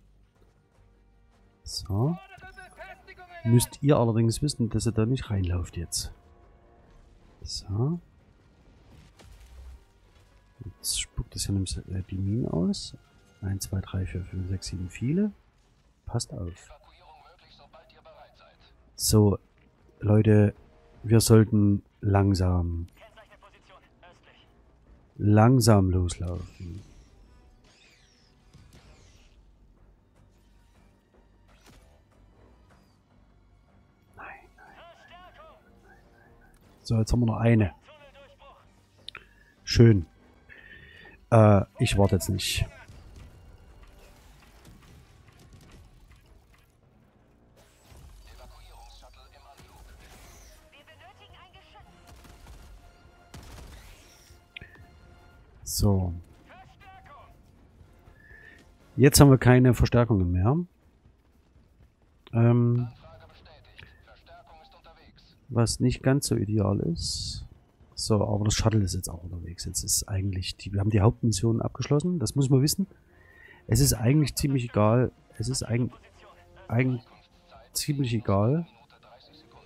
Speaker 1: So. Müsst ihr allerdings wissen, dass ihr da nicht reinlauft jetzt. So. Jetzt spuckt das hier nämlich äh, die Minen aus. eins, zwei, drei, vier, fünf, sechs, sieben, viele. Passt auf.
Speaker 5: Evakuierung möglich, sobald ihr bereit seid.
Speaker 1: So, Leute, wir sollten langsam,
Speaker 3: Kennzeichne Position. Östlich.
Speaker 1: langsam loslaufen.
Speaker 3: Verstärkung!
Speaker 1: So, jetzt haben wir noch eine.
Speaker 3: Tunneldurchbruch.
Speaker 1: Schön. Äh, ich warte jetzt nicht.
Speaker 5: Evakuierungsshuttle im Anflug.
Speaker 4: Wir benötigen ein Geschütz.
Speaker 1: So.
Speaker 3: Verstärkung!
Speaker 1: Jetzt haben wir keine Verstärkungen mehr. Ähm,
Speaker 5: Anfrage bestätigt. Verstärkung ist unterwegs.
Speaker 1: was nicht ganz so ideal ist. So, aber das Shuttle ist jetzt auch unterwegs. Jetzt ist eigentlich, die, wir haben die Hauptmission abgeschlossen. Das muss man wissen. Es ist eigentlich ziemlich egal. Es ist eigentlich,
Speaker 3: Position.
Speaker 1: eigentlich ziemlich egal.
Speaker 5: Minute dreißig Sekunden.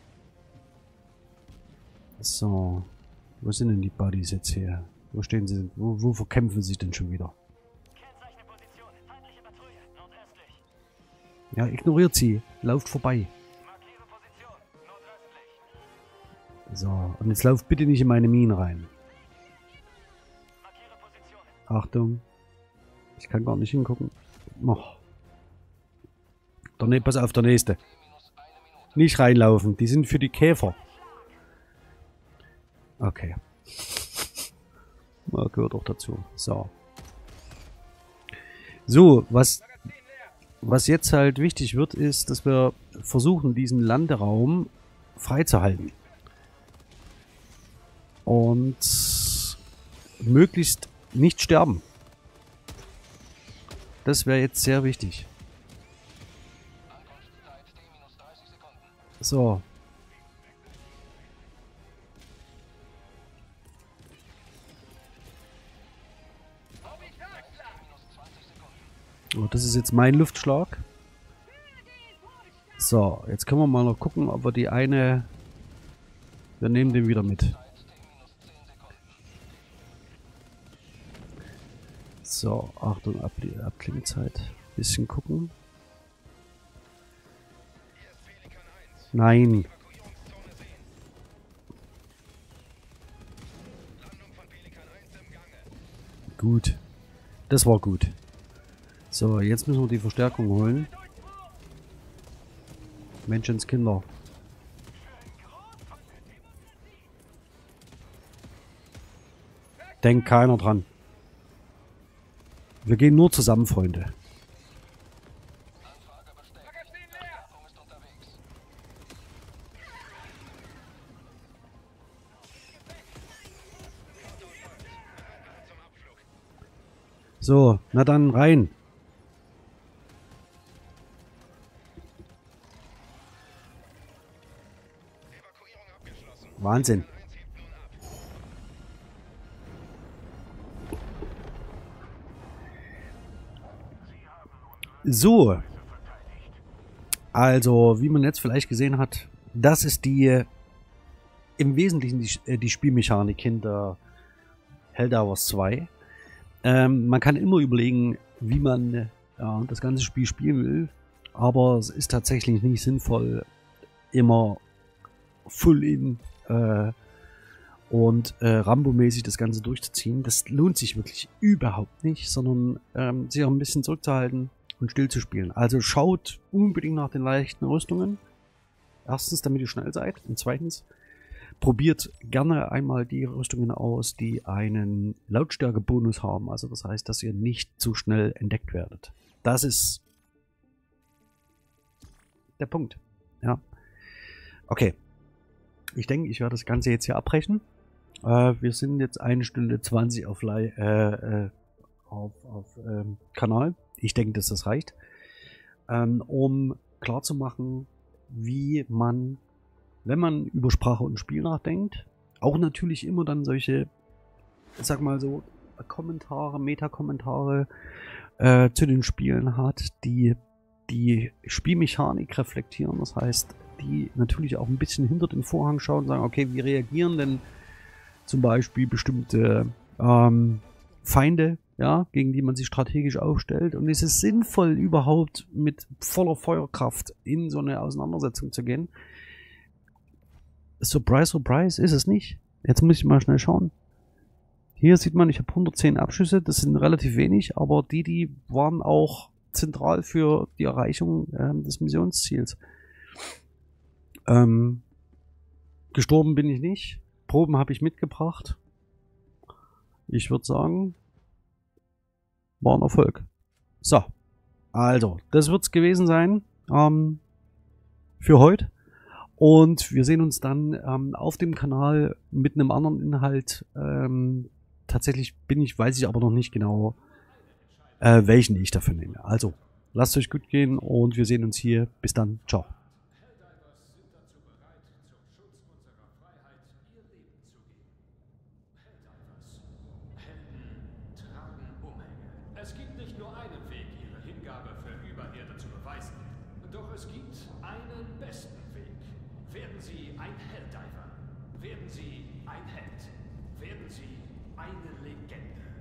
Speaker 1: So. Wo sind denn die Buddies jetzt hier? Wo stehen sie denn? Wo, wo verkämpfen sie denn schon wieder?
Speaker 3: Kennzeichne Position. Feindliche Patrouille. Nordöstlich.
Speaker 1: Ja, ignoriert sie. Lauft vorbei.
Speaker 3: Markiere Position. Nordöstlich.
Speaker 1: So. Und jetzt lauft bitte nicht in meine Minen rein.
Speaker 3: Markiere Position.
Speaker 1: Achtung. Ich kann gar nicht hingucken. Oh. Der, ne, pass auf, der nächste. Nicht reinlaufen, die sind für die Käfer. Okay. Ja, gehört auch dazu. So. So, was, was jetzt halt wichtig wird, ist, dass wir versuchen, diesen Landeraum freizuhalten. Und möglichst nicht sterben. Das wäre jetzt sehr wichtig. So. Oh, das ist jetzt mein Luftschlag. So, jetzt können wir mal noch gucken, ob wir die eine... Wir nehmen den wieder mit. So, Achtung, Ab Abklingzeit. Bisschen gucken. Nein. Gut. Das war gut. So, jetzt müssen wir die Verstärkung holen. Menschenskinder. Denkt keiner dran. Wir gehen nur zusammen, Freunde. So, na dann rein. Wahnsinn. So. Also, wie man jetzt vielleicht gesehen hat, das ist die im Wesentlichen die, die Spielmechanik hinter Helldivers zwei. Ähm, man kann immer überlegen, wie man ja, das ganze Spiel spielen will, aber es ist tatsächlich nicht sinnvoll, immer full in äh, und äh, Rambo-mäßig das Ganze durchzuziehen. Das lohnt sich wirklich überhaupt nicht, sondern ähm, sich auch ein bisschen zurückzuhalten und still zu spielen. Also schaut unbedingt nach den leichten Rüstungen. Erstens, damit ihr schnell seid. Und zweitens, probiert gerne einmal die Rüstungen aus, die einen Lautstärke-Bonus haben. Also das heißt, dass ihr nicht zu schnell entdeckt werdet. Das ist der Punkt. Ja. Okay. Ich denke, ich werde das Ganze jetzt hier abbrechen. Äh, wir sind jetzt eine Stunde zwanzig auf, äh, äh, auf, auf ähm, Kanal. Ich denke, dass das reicht. Ähm, um klarzumachen, wie man, wenn man über Sprache und Spiel nachdenkt, auch natürlich immer dann solche, ich sag mal so, Kommentare, Meta-Kommentare äh, zu den Spielen hat, die die Spielmechanik reflektieren. Das heißt, die natürlich auch ein bisschen hinter den Vorhang schauen und sagen, okay, wie reagieren denn zum Beispiel bestimmte ähm, Feinde, ja, gegen die man sich strategisch aufstellt, und ist es sinnvoll, überhaupt mit voller Feuerkraft in so eine Auseinandersetzung zu gehen? Surprise, surprise, ist es nicht. Jetzt muss ich mal schnell schauen. Hier sieht man, ich habe hundertzehn Abschüsse, das sind relativ wenig, aber die, die waren auch zentral für die Erreichung äh, des Missionsziels. Ähm, gestorben bin ich nicht. Proben habe ich mitgebracht. Ich würde sagen, war ein Erfolg. So, also, das wird es gewesen sein ähm, für heute. Und wir sehen uns dann ähm, auf dem Kanal mit einem anderen Inhalt. Ähm, tatsächlich bin ich, weiß ich aber noch nicht genau, äh, welchen ich dafür nehme. Also, lasst euch gut gehen und wir sehen uns hier. Bis dann. Ciao.
Speaker 6: Es gibt nicht nur einen Weg, ihre Hingabe für Übererde zu beweisen. Doch es gibt einen besten Weg. Werden Sie ein Helldiver. Werden Sie ein Held. Werden Sie eine Legende.